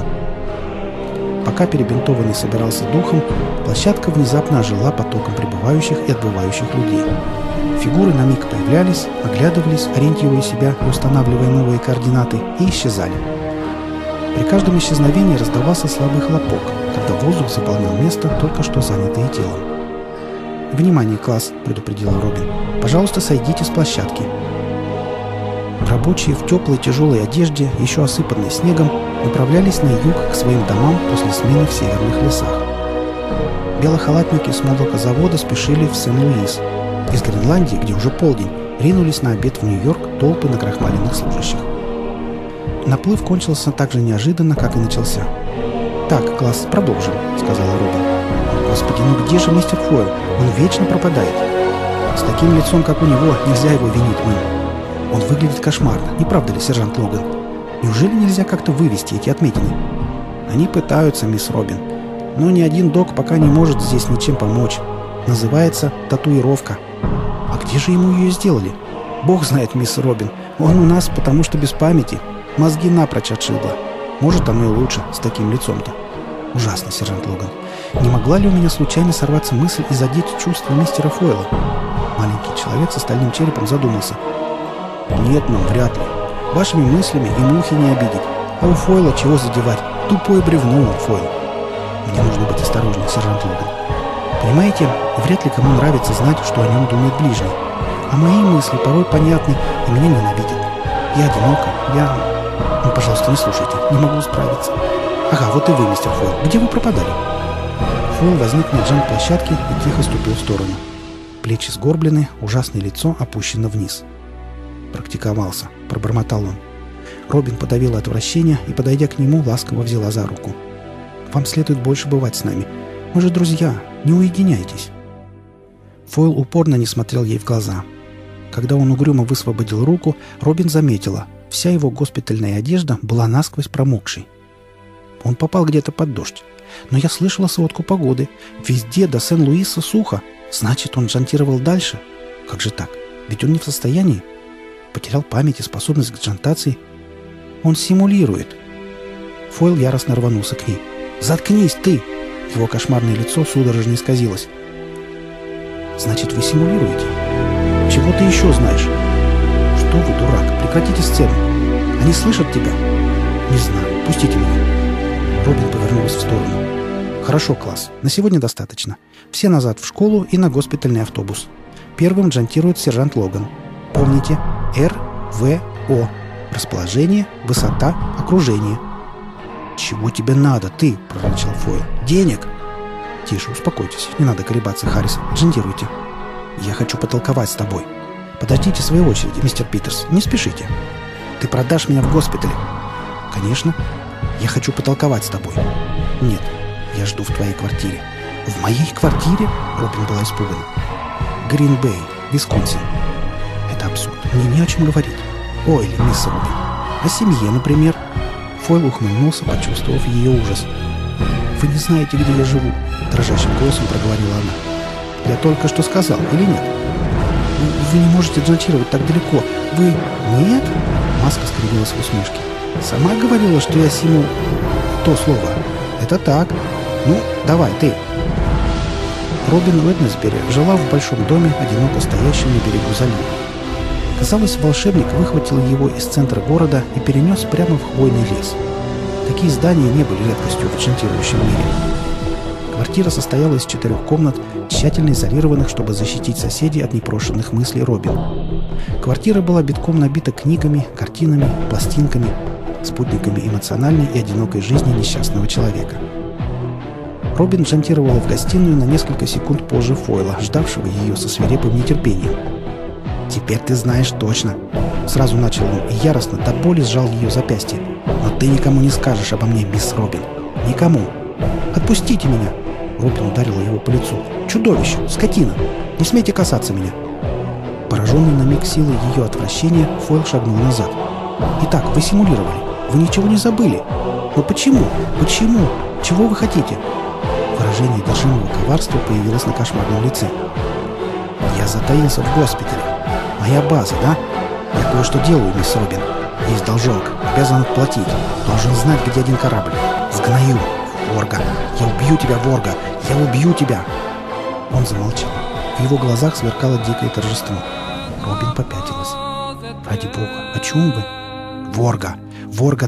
Пока перебинтованный собирался духом, площадка внезапно ожила потоком прибывающих и отбывающих людей. Фигуры на миг появлялись, оглядывались, ориентируя себя и устанавливая новые координаты, и исчезали. При каждом исчезновении раздавался слабый хлопок, когда воздух заполнял место, только что занятое телом. «Внимание, класс!» – предупредила Робин. «Пожалуйста, сойдите с площадки». Рабочие в теплой тяжелой одежде, еще осыпанной снегом, направлялись на юг к своим домам после смены в северных лесах. Белохалатники с молокозавода спешили в Сен-Луис. Из Гренландии, где уже полдень, ринулись на обед в Нью-Йорк толпы накрахмаленных служащих. Наплыв кончился так же неожиданно, как и начался. «Так, класс, продолжим», — сказала Робин. «Господи, ну где же мистер Фойл? Он вечно пропадает. С таким лицом, как у него, нельзя его винить, мэм. Он выглядит кошмарно, не правда ли, сержант Логан? Неужели нельзя как-то вывести эти отметины?» «Они пытаются, мисс Робин. Но ни один док пока не может здесь ничем помочь. Называется татуировка». «А где же ему ее сделали?» «Бог знает, мисс Робин. Он у нас потому что без памяти. Мозги напрочь отшибло. Может, оно и лучше, с таким лицом-то». «Ужасно, сержант Логан. Не могла ли у меня случайно сорваться мысль и задеть чувства мистера Фойла?» Маленький человек с остальным черепом задумался. «Нет, мам, вряд ли. Вашими мыслями и мухи не обидеть. А у Фойла чего задевать? Тупое бревно он, Фойл. Мне нужно быть осторожным, сержант Логан. Понимаете, вряд ли кому нравится знать, что о нем думает ближний. А мои мысли порой понятны и меня ненавидят. Я одинока, Ну, пожалуйста, не слушайте, не могу справиться. Ага, вот и вы, мистер Фойл. Где вы пропадали?» Фойл возник на джант-площадке и тихо ступил в сторону. Плечи сгорблены, ужасное лицо опущено вниз. «Практиковался», — пробормотал он. Робин подавила отвращение и, подойдя к нему, ласково взяла за руку. «Вам следует больше бывать с нами. Мы же друзья, не уединяйтесь». Фойл упорно не смотрел ей в глаза. Когда он угрюмо высвободил руку, Робин заметила, вся его госпитальная одежда была насквозь промокшей. Он попал где-то под дождь. Но я слышала сводку погоды. Везде до Сен-Луиса сухо. Значит, он джантировал дальше. Как же так? Ведь он не в состоянии. Потерял память и способность к джантации. Он симулирует. Фойл яростно рванулся к ней. «Заткнись, ты!» Его кошмарное лицо судорожно исказилось. «Значит, вы симулируете? Чего ты еще знаешь?» «Что вы, дурак? Прекратите сцену. Они слышат тебя?» «Не знаю. Пустите меня». Робин повернулась в сторону. «Хорошо, класс. На сегодня достаточно. Все назад в школу и на госпитальный автобус. Первым джантирует сержант Логан. Помните, РВО. Расположение, высота, окружение». «Чего тебе надо, ты?» — прорычал Фойл. «Денег!» «Тише, успокойтесь. Не надо колебаться, Харрис. Джантируйте». «Я хочу потолковать с тобой». «Подождите своей очереди, мистер Питерс. Не спешите». «Ты продашь меня в госпитале?» «Конечно». «Я хочу потолковать с тобой». «Нет, я жду в твоей квартире». «В моей квартире?» — Робин была испугана. «Грин-Бэй, Висконсин». «Это абсурд. Мне не о чем говорить». «О, или мисс Робин. О семье, например». Фойл ухмыльнулся, почувствовав ее ужас. «Вы не знаете, где я живу», — дрожащим голосом проговорила она. «Я только что сказал, или нет?» «Вы не можете джантировать так далеко. Вы...» «Нет?» — Маска скривилась в усмешке. «Сама говорила, что я симу...» «То слово. Это так. Ну, давай, ты». Робин Уэднесбери жила в большом доме, одиноко стоящем на берегу залива. Казалось, волшебник выхватил его из центра города и перенес прямо в хвойный лес. Такие здания не были редкостью в джантирующем мире. Квартира состояла из 4 комнат, тщательно изолированных, чтобы защитить соседей от непрошенных мыслей Робин. Квартира была битком набита книгами, картинами, пластинками, спутниками эмоциональной и одинокой жизни несчастного человека. Робин джантировала в гостиную на несколько секунд позже Фойла, ждавшего ее со свирепым нетерпением. «Теперь ты знаешь точно!» Сразу начал он и яростно до боли сжал ее запястье. «Но ты никому не скажешь обо мне, мисс Робин. Никому! Отпустите меня!» Робин ударила его по лицу. «Чудовище! Скотина! Не смейте касаться меня!» Пораженный на миг силой ее отвращения, Фойл шагнул назад. «Итак, вы симулировали. Вы ничего не забыли. Но почему? Почему? Чего вы хотите?» Выражение одержимого коварства появилось на кошмарном лице. «Я затаился в госпитале. Моя база, да? Я кое-что делаю, мисс Робин. Есть должок. Обязан отплатить. Должен знать, где один корабль. Сгною. Ворга. Я убью тебя, Ворга. Я убью тебя!» Он замолчал. В его глазах сверкало дикое торжество. Робин попятилась. «Ради бога, о чем вы?» «Ворга! Ворга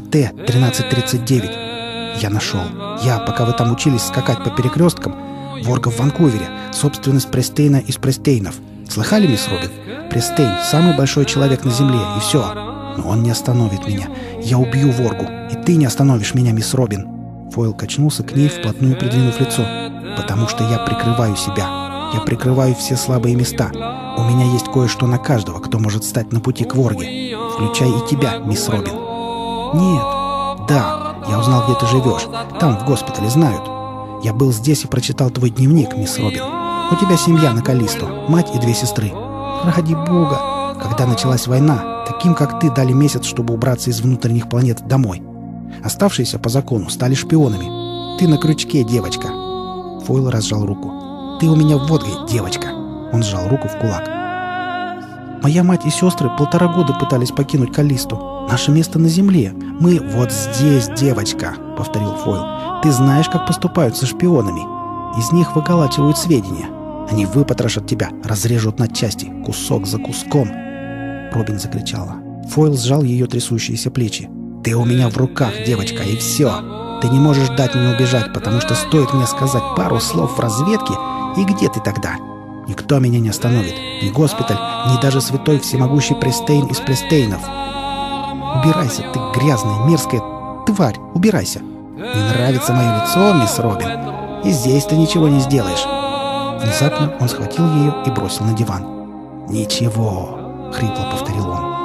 Т-1339! Я нашел. Я, пока вы там учились скакать по перекресткам, Ворга в Ванкувере, собственность Престейна из Престейнов. Слыхали, мисс Робин? Престейн – самый большой человек на Земле, и все. Но он не остановит меня. Я убью Воргу, и ты не остановишь меня, мисс Робин». Фойл качнулся к ней, вплотную придвинув лицо. «Потому что я прикрываю себя. Я прикрываю все слабые места. У меня есть кое-что на каждого, кто может стать на пути к Ворге. Включая и тебя, мисс Робин». «Нет». «Да. Я узнал, где ты живешь. Там, в госпитале, знают. Я был здесь и прочитал твой дневник, мисс Робин. У тебя семья на Каллисту, мать и 2 сестры. Ради бога! Когда началась война, таким, как ты, дали месяц, чтобы убраться из внутренних планет домой. Оставшиеся по закону стали шпионами. Ты на крючке, девочка». Фойл разжал руку. «Ты у меня в водке, девочка». Он сжал руку в кулак. «Моя мать и сестры 1,5 года пытались покинуть Каллисту. Наше место на Земле. Мы вот здесь, девочка», — повторил Фойл. «Ты знаешь, как поступают со шпионами. Из них выколачивают сведения. Они выпотрошат тебя, разрежут на части, кусок за куском». Робин закричала. Фойл сжал ее трясущиеся плечи. «Ты у меня в руках, девочка, и все. Ты не можешь дать мне убежать, потому что стоит мне сказать пару слов в разведке, и где ты тогда? Никто меня не остановит. Ни госпиталь, ни даже святой всемогущий Престейн из Престейнов. Убирайся, ты грязная, мерзкая тварь, убирайся. Не нравится мое лицо, мисс Робин? И здесь ты ничего не сделаешь». Внезапно он схватил ее и бросил на диван. «Ничего», — хрипло повторил он.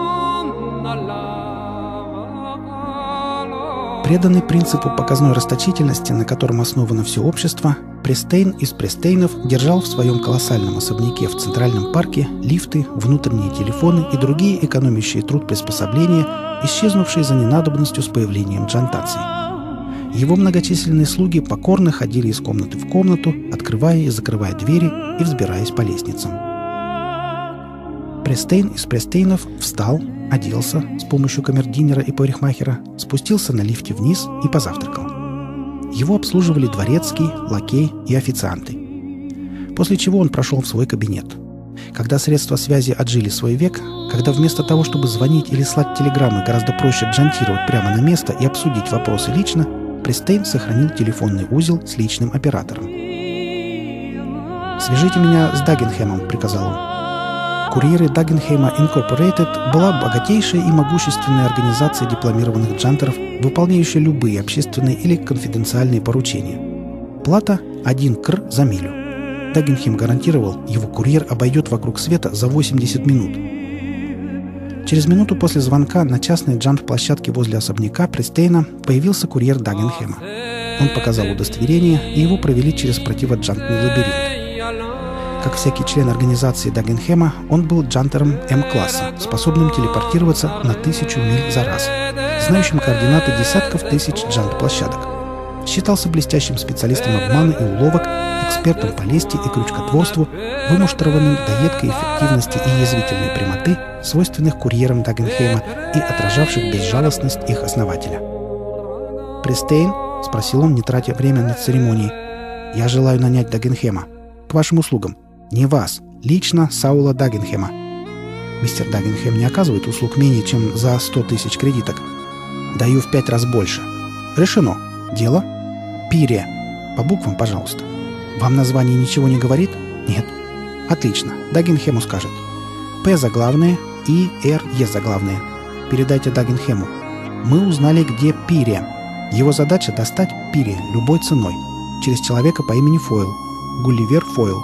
Преданный принципу показной расточительности, на котором основано все общество, Престейн из Престейнов держал в своем колоссальном особняке в Центральном парке лифты, внутренние телефоны и другие экономящие труд приспособления, исчезнувшие за ненадобностью с появлением джантаций. Его многочисленные слуги покорно ходили из комнаты в комнату, открывая и закрывая двери и взбираясь по лестницам. Престейн из Престейнов встал, оделся с помощью камердинера и парикмахера, спустился на лифте вниз и позавтракал. Его обслуживали дворецкий, лакей и официанты. После чего он прошел в свой кабинет. Когда средства связи отжили свой век, когда вместо того, чтобы звонить или слать телеграммы, гораздо проще джантировать прямо на место и обсудить вопросы лично, Престейн сохранил телефонный узел с личным оператором. «Свяжите меня с Даггенхэмом», — приказал он. Курьеры Даггенхэма Инкорпорейтед была богатейшая и могущественная организация дипломированных джантеров, выполняющая любые общественные или конфиденциальные поручения. Плата – 1 кр за милю. Даггенхэм гарантировал, его курьер обойдет вокруг света за 80 минут. Через минуту после звонка на частной джант-площадке возле особняка Престейна появился курьер Даггенхэма. Он показал удостоверение, и его провели через противоджантный лабиринт. Как всякий член организации Даггенхэма, он был джантером М-класса, способным телепортироваться на 1000 миль за раз, знающим координаты десятков тысяч джант-площадок. Считался блестящим специалистом обмана и уловок, экспертом по лести и крючкотворству, вымуштрованным до едкой эффективности и язвительной прямоты, свойственных курьерам Даггенхэма и отражавших безжалостность их основателя. «Престейн?» — спросил он, не тратя время на церемонии. «Я желаю нанять Даггенхэма. К вашим услугам. Не вас. Лично Саула Даггенхэма. Мистер Даггенхэм не оказывает услуг менее, чем за 100 тысяч кредиток. Даю в 5 раз больше. Решено. Дело? Пирия. По буквам, пожалуйста. Вам название ничего не говорит? Нет. Отлично. Даггенхэму скажет. П заглавное, И, Р, Е заглавное. Передайте Даггенхэму. Мы узнали, где Пирия. Его задача достать Пирия любой ценой. Через человека по имени Фойл. Гулливер Фойл.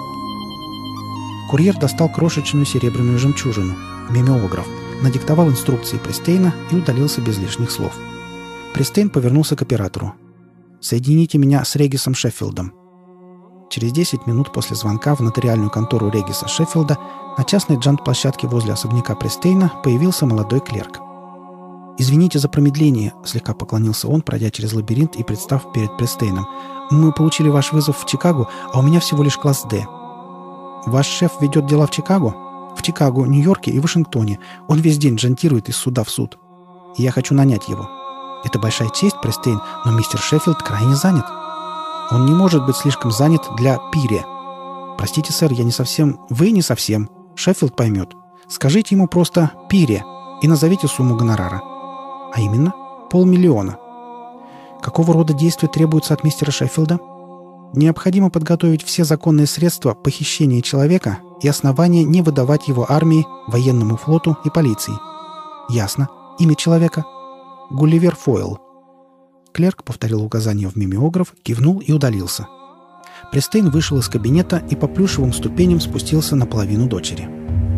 Курьер достал крошечную серебряную жемчужину, мимеограф, надиктовал инструкции Престейна и удалился без лишних слов. Престейн повернулся к оператору. «Соедините меня с Регисом Шеффилдом». Через 10 минут после звонка в нотариальную контору Региса Шеффилда на частной джант-площадке возле особняка Престейна появился молодой клерк. «Извините за промедление», — слегка поклонился он, пройдя через лабиринт и представ перед Престейном. «Мы получили ваш вызов в Чикаго, а у меня всего лишь класс «Д». «Ваш шеф ведет дела в Чикаго?» «В Чикаго, Нью-Йорке и Вашингтоне. Он весь день джантирует из суда в суд. И я хочу нанять его». «Это большая честь, Престейн, но мистер Шеффилд крайне занят». «Он не может быть слишком занят для Пирия». «Простите, сэр, я не совсем...» «Вы не совсем. Шеффилд поймет. Скажите ему просто «Пирия» и назовите сумму гонорара». «А именно? 500 000. Какого рода действия требуются от мистера Шеффилда? Необходимо подготовить все законные средства похищения человека и основания не выдавать его армии, военному флоту и полиции. Ясно. Имя человека? Гулливер Фойл. Клерк повторил указания в мимеограф, кивнул и удалился. Престейн вышел из кабинета и по плюшевым ступеням спустился на половину дочери.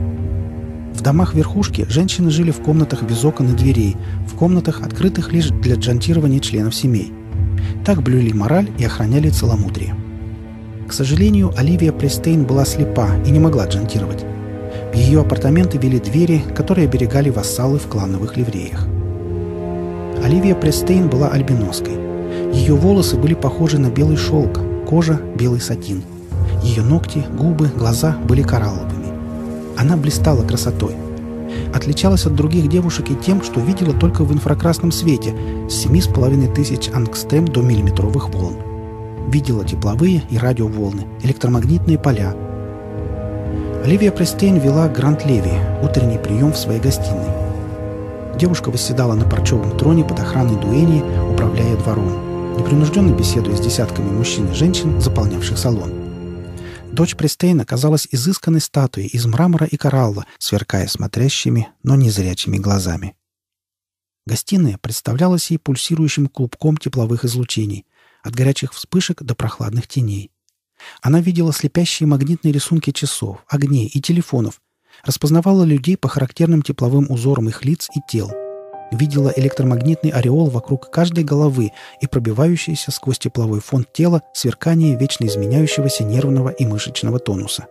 В домах верхушки женщины жили в комнатах без окон и дверей, в комнатах, открытых лишь для джантирования членов семей. Так блюли мораль и охраняли целомудрие. К сожалению, Оливия Престейн была слепа и не могла джантировать. В ее апартаменты вели двери, которые оберегали вассалы в клановых ливреях. Оливия Престейн была альбиноской. Ее волосы были похожи на белый шелк, кожа – белый сатин. Ее ногти, губы, глаза были коралловыми. Она блистала красотой. Отличалась от других девушек и тем, что видела только в инфракрасном свете с 7500 ангстрем до миллиметровых волн. Видела тепловые и радиоволны, электромагнитные поля. Оливия Престейн вела Гранд Леви, утренний прием в своей гостиной. Девушка восседала на парчевом троне под охраной дуэни, управляя двором, непринужденно беседуя с десятками мужчин и женщин, заполнявших салон. Дочь Престейна казалась изысканной статуей из мрамора и коралла, сверкая смотрящими, но незрячими глазами. Гостиная представлялась ей пульсирующим клубком тепловых излучений, от горячих вспышек до прохладных теней. Она видела слепящие магнитные рисунки часов, огней и телефонов, распознавала людей по характерным тепловым узорам их лиц и тел, видела электромагнитный ореол вокруг каждой головы и пробивающееся сквозь тепловой фон тела сверкание вечно изменяющегося нервного и мышечного тонуса.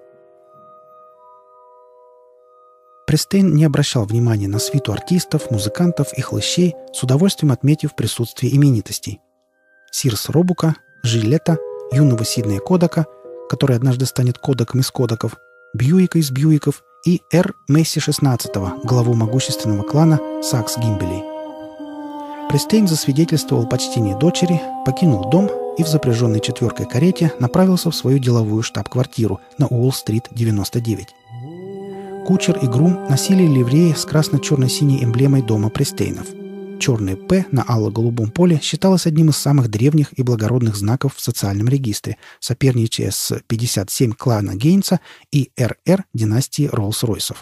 Престейн не обращал внимания на свиту артистов, музыкантов и хлыщей, с удовольствием отметив присутствие именитостей. Сирс Робука, Жилета, юного Сиднея Кодака, который однажды станет Кодаком из Кодаков, Бьюика из Бьюиков и Р. Месси XVI, главу могущественного клана Сакс-Гимбелей. Престейн засвидетельствовал почтение дочери, покинул дом и в запряженной 4-й карете направился в свою деловую штаб-квартиру на Уолл-стрит, 99. Кучер и грум носили ливреи с красно-черно-синей эмблемой дома Престейнов. Черное «П» на алло-голубом поле считалось одним из самых древних и благородных знаков в социальном регистре, соперничая с 57 клана Гейнса и РР династии Роллс-Ройсов.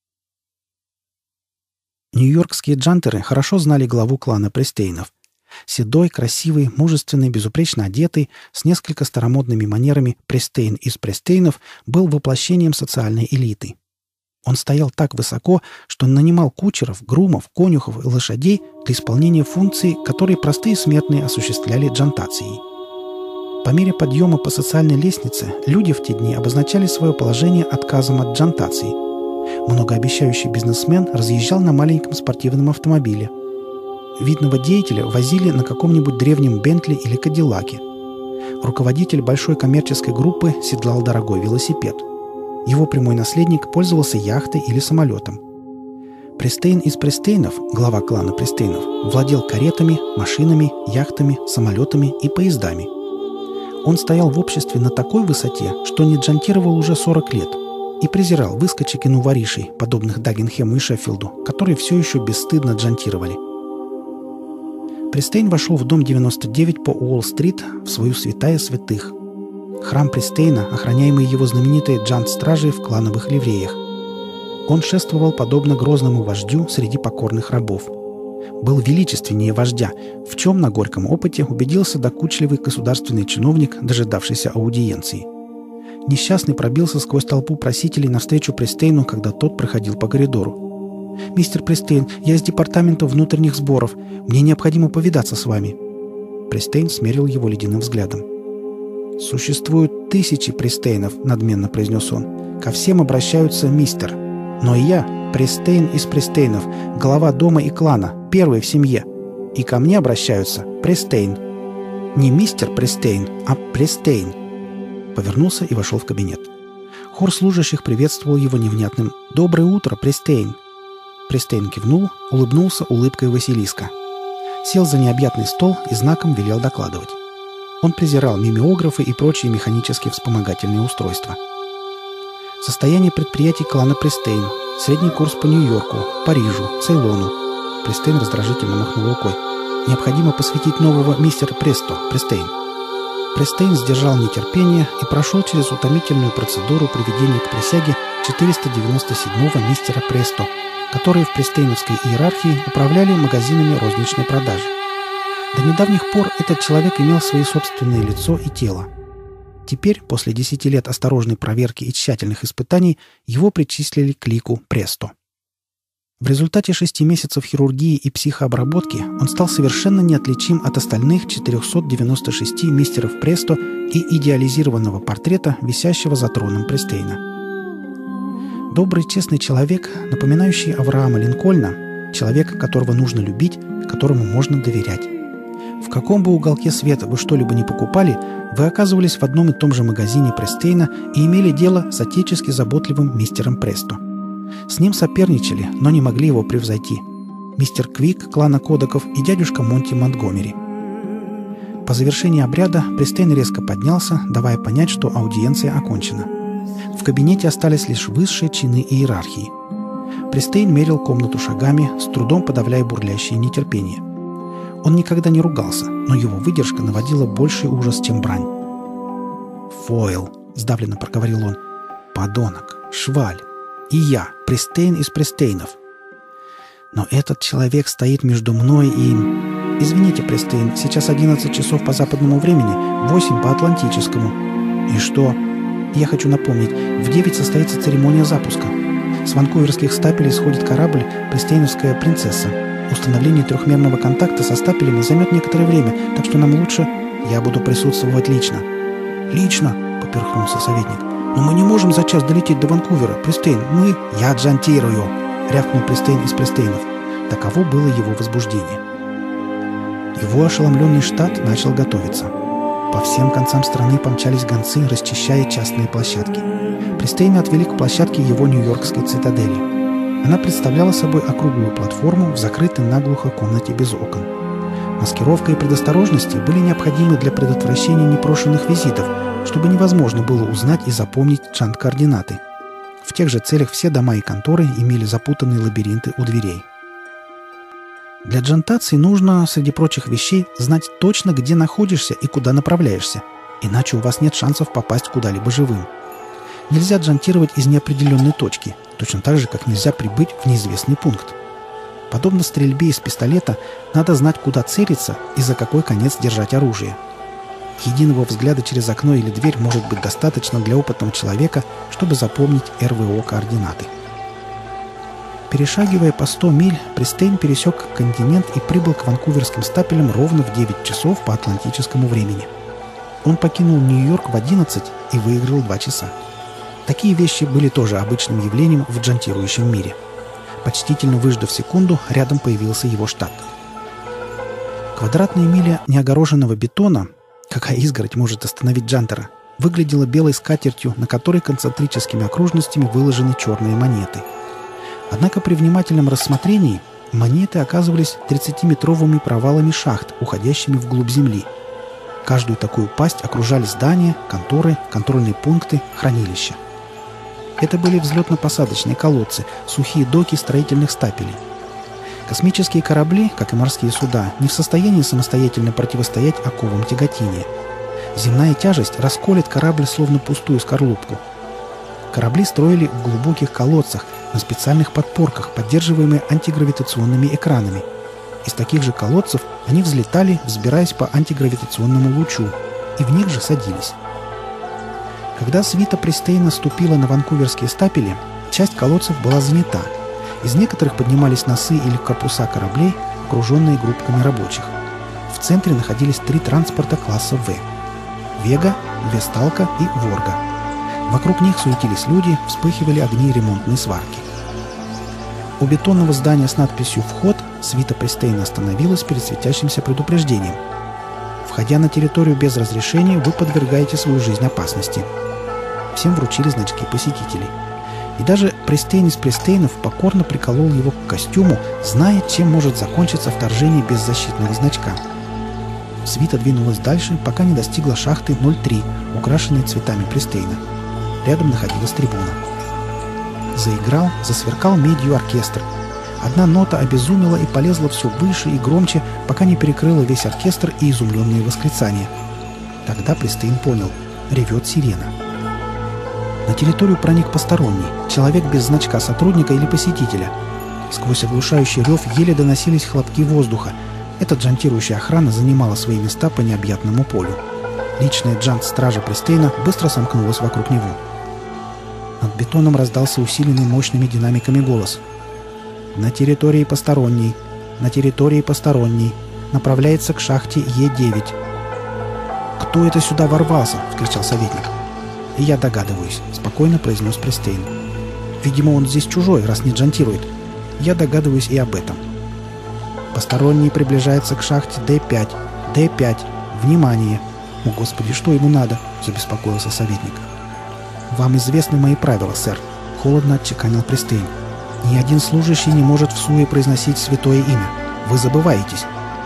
Нью-Йоркские джантеры хорошо знали главу клана Престейнов. Седой, красивый, мужественный, безупречно одетый, с несколько старомодными манерами Престейн из Престейнов был воплощением социальной элиты. Он стоял так высоко, что нанимал кучеров, грумов, конюхов и лошадей для исполнения функций, которые простые смертные осуществляли джантацией. По мере подъема по социальной лестнице люди в те дни обозначали свое положение отказом от джантации. Многообещающий бизнесмен разъезжал на маленьком спортивном автомобиле. Видного деятеля возили на каком-нибудь древнем Бентли или Кадиллаке. Руководитель большой коммерческой группы седлал дорогой велосипед. Его прямой наследник пользовался яхтой или самолетом. Престейн из Престейнов, глава клана Престейнов, владел каретами, машинами, яхтами, самолетами и поездами. Он стоял в обществе на такой высоте, что не джантировал уже 40 лет, и презирал выскочек и нуворишей, подобных Даггенхему и Шеффилду, которые все еще бесстыдно джантировали. Престейн вошел в дом 99 по Уолл-стрит в свою святая святых. Храм Престейна, охраняемый его знаменитой джант-стражей в клановых ливреях. Он шествовал подобно грозному вождю среди покорных рабов. Был величественнее вождя, в чем на горьком опыте убедился докучливый государственный чиновник, дожидавшийся аудиенции. Несчастный пробился сквозь толпу просителей навстречу Престейну, когда тот проходил по коридору. «Мистер Престейн, я из департамента внутренних сборов. Мне необходимо повидаться с вами». Престейн смерил его ледяным взглядом. «Существуют тысячи Престейнов», — надменно произнес он. «Ко всем обращаются мистер. Но я, Престейн из Престейнов, глава дома и клана, первый в семье. И ко мне обращаются Престейн. Не мистер Престейн, а Престейн». Повернулся и вошел в кабинет. Хор служащих приветствовал его невнятным «Доброе утро, Престейн». Престейн кивнул, улыбнулся улыбкой Василиска. Сел за необъятный стол и знаком велел докладывать. Он презирал мимеографы и прочие механические вспомогательные устройства. Состояние предприятий клана Престейн. Средний курс по Нью-Йорку, Парижу, Цейлону. Престейн раздражительно махнул рукой. Необходимо посвятить нового мистера Престейн. Престейн сдержал нетерпение и прошел через утомительную процедуру приведения к присяге 497-го мистера Престо, которые в престейновской иерархии управляли магазинами розничной продажи. До недавних пор этот человек имел свои собственные лицо и тело. Теперь, после 10 лет осторожной проверки и тщательных испытаний, его причислили к лику Престо. В результате 6 месяцев хирургии и психообработки он стал совершенно неотличим от остальных 496 мистеров Престо и идеализированного портрета, висящего за троном Престейна. Добрый, честный человек, напоминающий Авраама Линкольна, человек, которого нужно любить, которому можно доверять. В каком бы уголке света вы что-либо ни покупали, вы оказывались в одном и том же магазине Престейна и имели дело с отечески заботливым мистером Престо. С ним соперничали, но не могли его превзойти. Мистер Квик, клана Кодаков, и дядюшка Монти Монтгомери. По завершении обряда Престейн резко поднялся, давая понять, что аудиенция окончена. В кабинете остались лишь высшие чины иерархии. Престейн мерил комнату шагами, с трудом подавляя бурлящее нетерпение. Он никогда не ругался, но его выдержка наводила больший ужас, чем брань. «Фойл», — сдавленно проговорил он, — «подонок, шваль, и я, Престейн из Престейнов. Но этот человек стоит между мной и... Извините, Престейн, сейчас 11 часов по западному времени, 8 по атлантическому. И что? Я хочу напомнить, в 9 состоится церемония запуска. С ванкуверских стапелей сходит корабль «Престейновская принцесса». Установление трехмерного контакта со стапелями займет некоторое время, так что нам лучше... Я буду присутствовать лично». «Лично?» — поперхнулся советник. «Но мы не можем за час долететь до Ванкувера, Престейн. Мы...» «Я джантирую!» — рявкнул Престейн из Престейнов. Таково было его возбуждение. Его ошеломленный штат начал готовиться. По всем концам страны помчались гонцы, расчищая частные площадки. Пристейна отвели к площадке его нью-йоркской цитадели. Она представляла собой округлую платформу в закрытой наглухо комнате без окон. Маскировка и предосторожности были необходимы для предотвращения непрошенных визитов, чтобы невозможно было узнать и запомнить чант-координаты. В тех же целях все дома и конторы имели запутанные лабиринты у дверей. Для джантации нужно, среди прочих вещей, знать точно, где находишься и куда направляешься, иначе у вас нет шансов попасть куда-либо живым. Нельзя джантировать из неопределенной точки, точно так же, как нельзя прибыть в неизвестный пункт. Подобно стрельбе из пистолета, надо знать, куда целиться и за какой конец держать оружие. Единого взгляда через окно или дверь может быть достаточно для опытного человека, чтобы запомнить РВО-координаты. Перешагивая по 100 миль, Пристейн пересек континент и прибыл к ванкуверским стапелям ровно в 9 часов по атлантическому времени. Он покинул Нью-Йорк в 11 и выиграл 2 часа. Такие вещи были тоже обычным явлением в джантирующем мире. Почтительно выждав секунду, рядом появился его штат. Квадратная миля неогороженного бетона, какая изгородь может остановить джантера, выглядела белой скатертью, на которой концентрическими окружностями выложены черные монеты. Однако при внимательном рассмотрении монеты оказывались 30-метровыми провалами шахт, уходящими вглубь земли. Каждую такую пасть окружали здания, конторы, контрольные пункты, хранилища. Это были взлетно-посадочные колодцы, сухие доки строительных стапелей. Космические корабли, как и морские суда, не в состоянии самостоятельно противостоять оковам тяготения. Земная тяжесть расколет корабль словно пустую скорлупку. Корабли строили в глубоких колодцах, на специальных подпорках, поддерживаемые антигравитационными экранами. Из таких же колодцев они взлетали, взбираясь по антигравитационному лучу, и в них же садились. Когда свита Пристейна ступила на ванкуверские стапели, часть колодцев была занята. Из некоторых поднимались носы или корпуса кораблей, окруженные группками рабочих. В центре находились 3 транспорта класса «В» — «Вега», «Весталка» и «Ворга». Вокруг них суетились люди, вспыхивали огни ремонтной сварки. У бетонного здания с надписью «Вход» свита Пристейна остановилась перед светящимся предупреждением. Входя на территорию без разрешения, вы подвергаете свою жизнь опасности. Всем вручили значки посетителей. И даже Пристейн из Пристейнов покорно приколол его к костюму, зная, чем может закончиться вторжение без защитного значка. Свита двинулась дальше, пока не достигла шахты 03, украшенной цветами Пристейна. Рядом находилась трибуна. Заиграл, засверкал медью оркестр. Одна нота обезумела и полезла все выше и громче, пока не перекрыла весь оркестр и изумленные восклицания. Тогда Пристейн понял — ревет сирена. На территорию проник посторонний, человек без значка сотрудника или посетителя. Сквозь оглушающий рев еле доносились хлопки воздуха. Эта джантирующая охрана занимала свои места по необъятному полю. Личная джант-стража Пристейна быстро сомкнулась вокруг него. Над бетоном раздался усиленный мощными динамиками голос. «На территории посторонний! На территории посторонний! Направляется к шахте Е9!» «Кто это сюда ворвался?» — вскричал советник. «Я догадываюсь», — спокойно произнес Пристейн. «Видимо, он здесь чужой, раз не джантирует. Я догадываюсь и об этом». «Посторонний приближается к шахте Д5. Д5. Внимание!» «О, Господи, что ему надо?» — забеспокоился советник. «Вам известны мои правила, сэр», — холодно отчеканил Пристейн. «Ни один служащий не может всуе произносить святое имя. Вы забываетесь».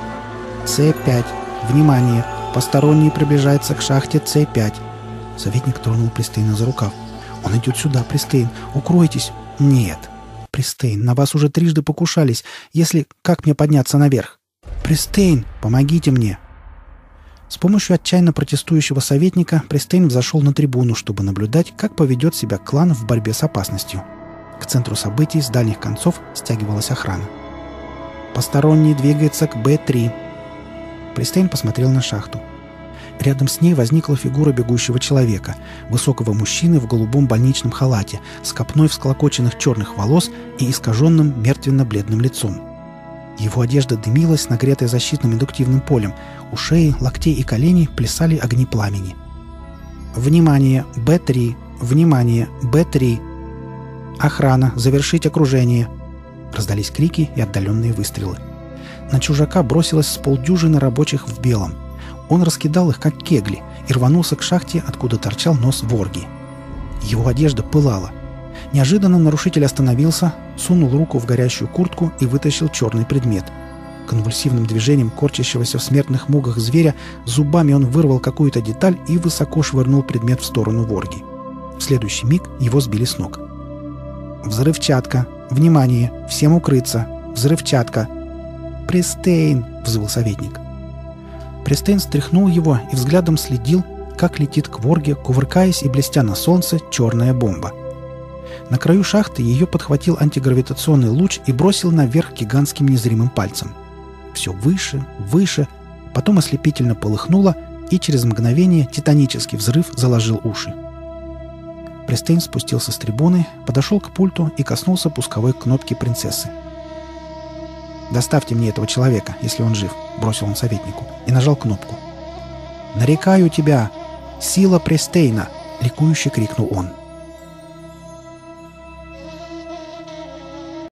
«С5. Внимание! Посторонний приближается к шахте С5». Советник тронул Пристейна за рукав. «Он идет сюда, Пристейн! Укройтесь!» «Нет!» «Пристейн, на вас уже трижды покушались. Если... Как мне подняться наверх?» «Пристейн, помогите мне!» С помощью отчаянно протестующего советника Пристейн взошел на трибуну, чтобы наблюдать, как поведет себя клан в борьбе с опасностью. К центру событий с дальних концов стягивалась охрана. «Посторонний двигается к Б3». Пристейн посмотрел на шахту. Рядом с ней возникла фигура бегущего человека, высокого мужчины в голубом больничном халате, с копной всклокоченных черных волос и искаженным мертвенно-бледным лицом. Его одежда дымилась, нагретая защитным индуктивным полем. У шеи, локтей и коленей плясали огни пламени. «Внимание! Б3! Внимание! Б3! Охрана! Завершить окружение!» Раздались крики и отдаленные выстрелы. На чужака бросилось с полдюжины рабочих в белом. Он раскидал их, как кегли, и рванулся к шахте, откуда торчал нос ворги. Его одежда пылала. Неожиданно нарушитель остановился, сунул руку в горящую куртку и вытащил черный предмет. Конвульсивным движением корчащегося в смертных муках зверя зубами он вырвал какую-то деталь и высоко швырнул предмет в сторону ворги. В следующий миг его сбили с ног. «Взрывчатка! Внимание! Всем укрыться! Взрывчатка!» «Престейн!» — взвыл советник. Престейн стряхнул его и взглядом следил, как летит к ворге, кувыркаясь и блестя на солнце, черная бомба. На краю шахты ее подхватил антигравитационный луч и бросил наверх гигантским незримым пальцем. Все выше, выше, потом ослепительно полыхнуло, и через мгновение титанический взрыв заложил уши. Престейн спустился с трибуны, подошел к пульту и коснулся пусковой кнопки принцессы. «Доставьте мне этого человека, если он жив», — бросил он советнику, и нажал кнопку. «Нарекаю тебя! Сила Престейна!» — ликующе крикнул он.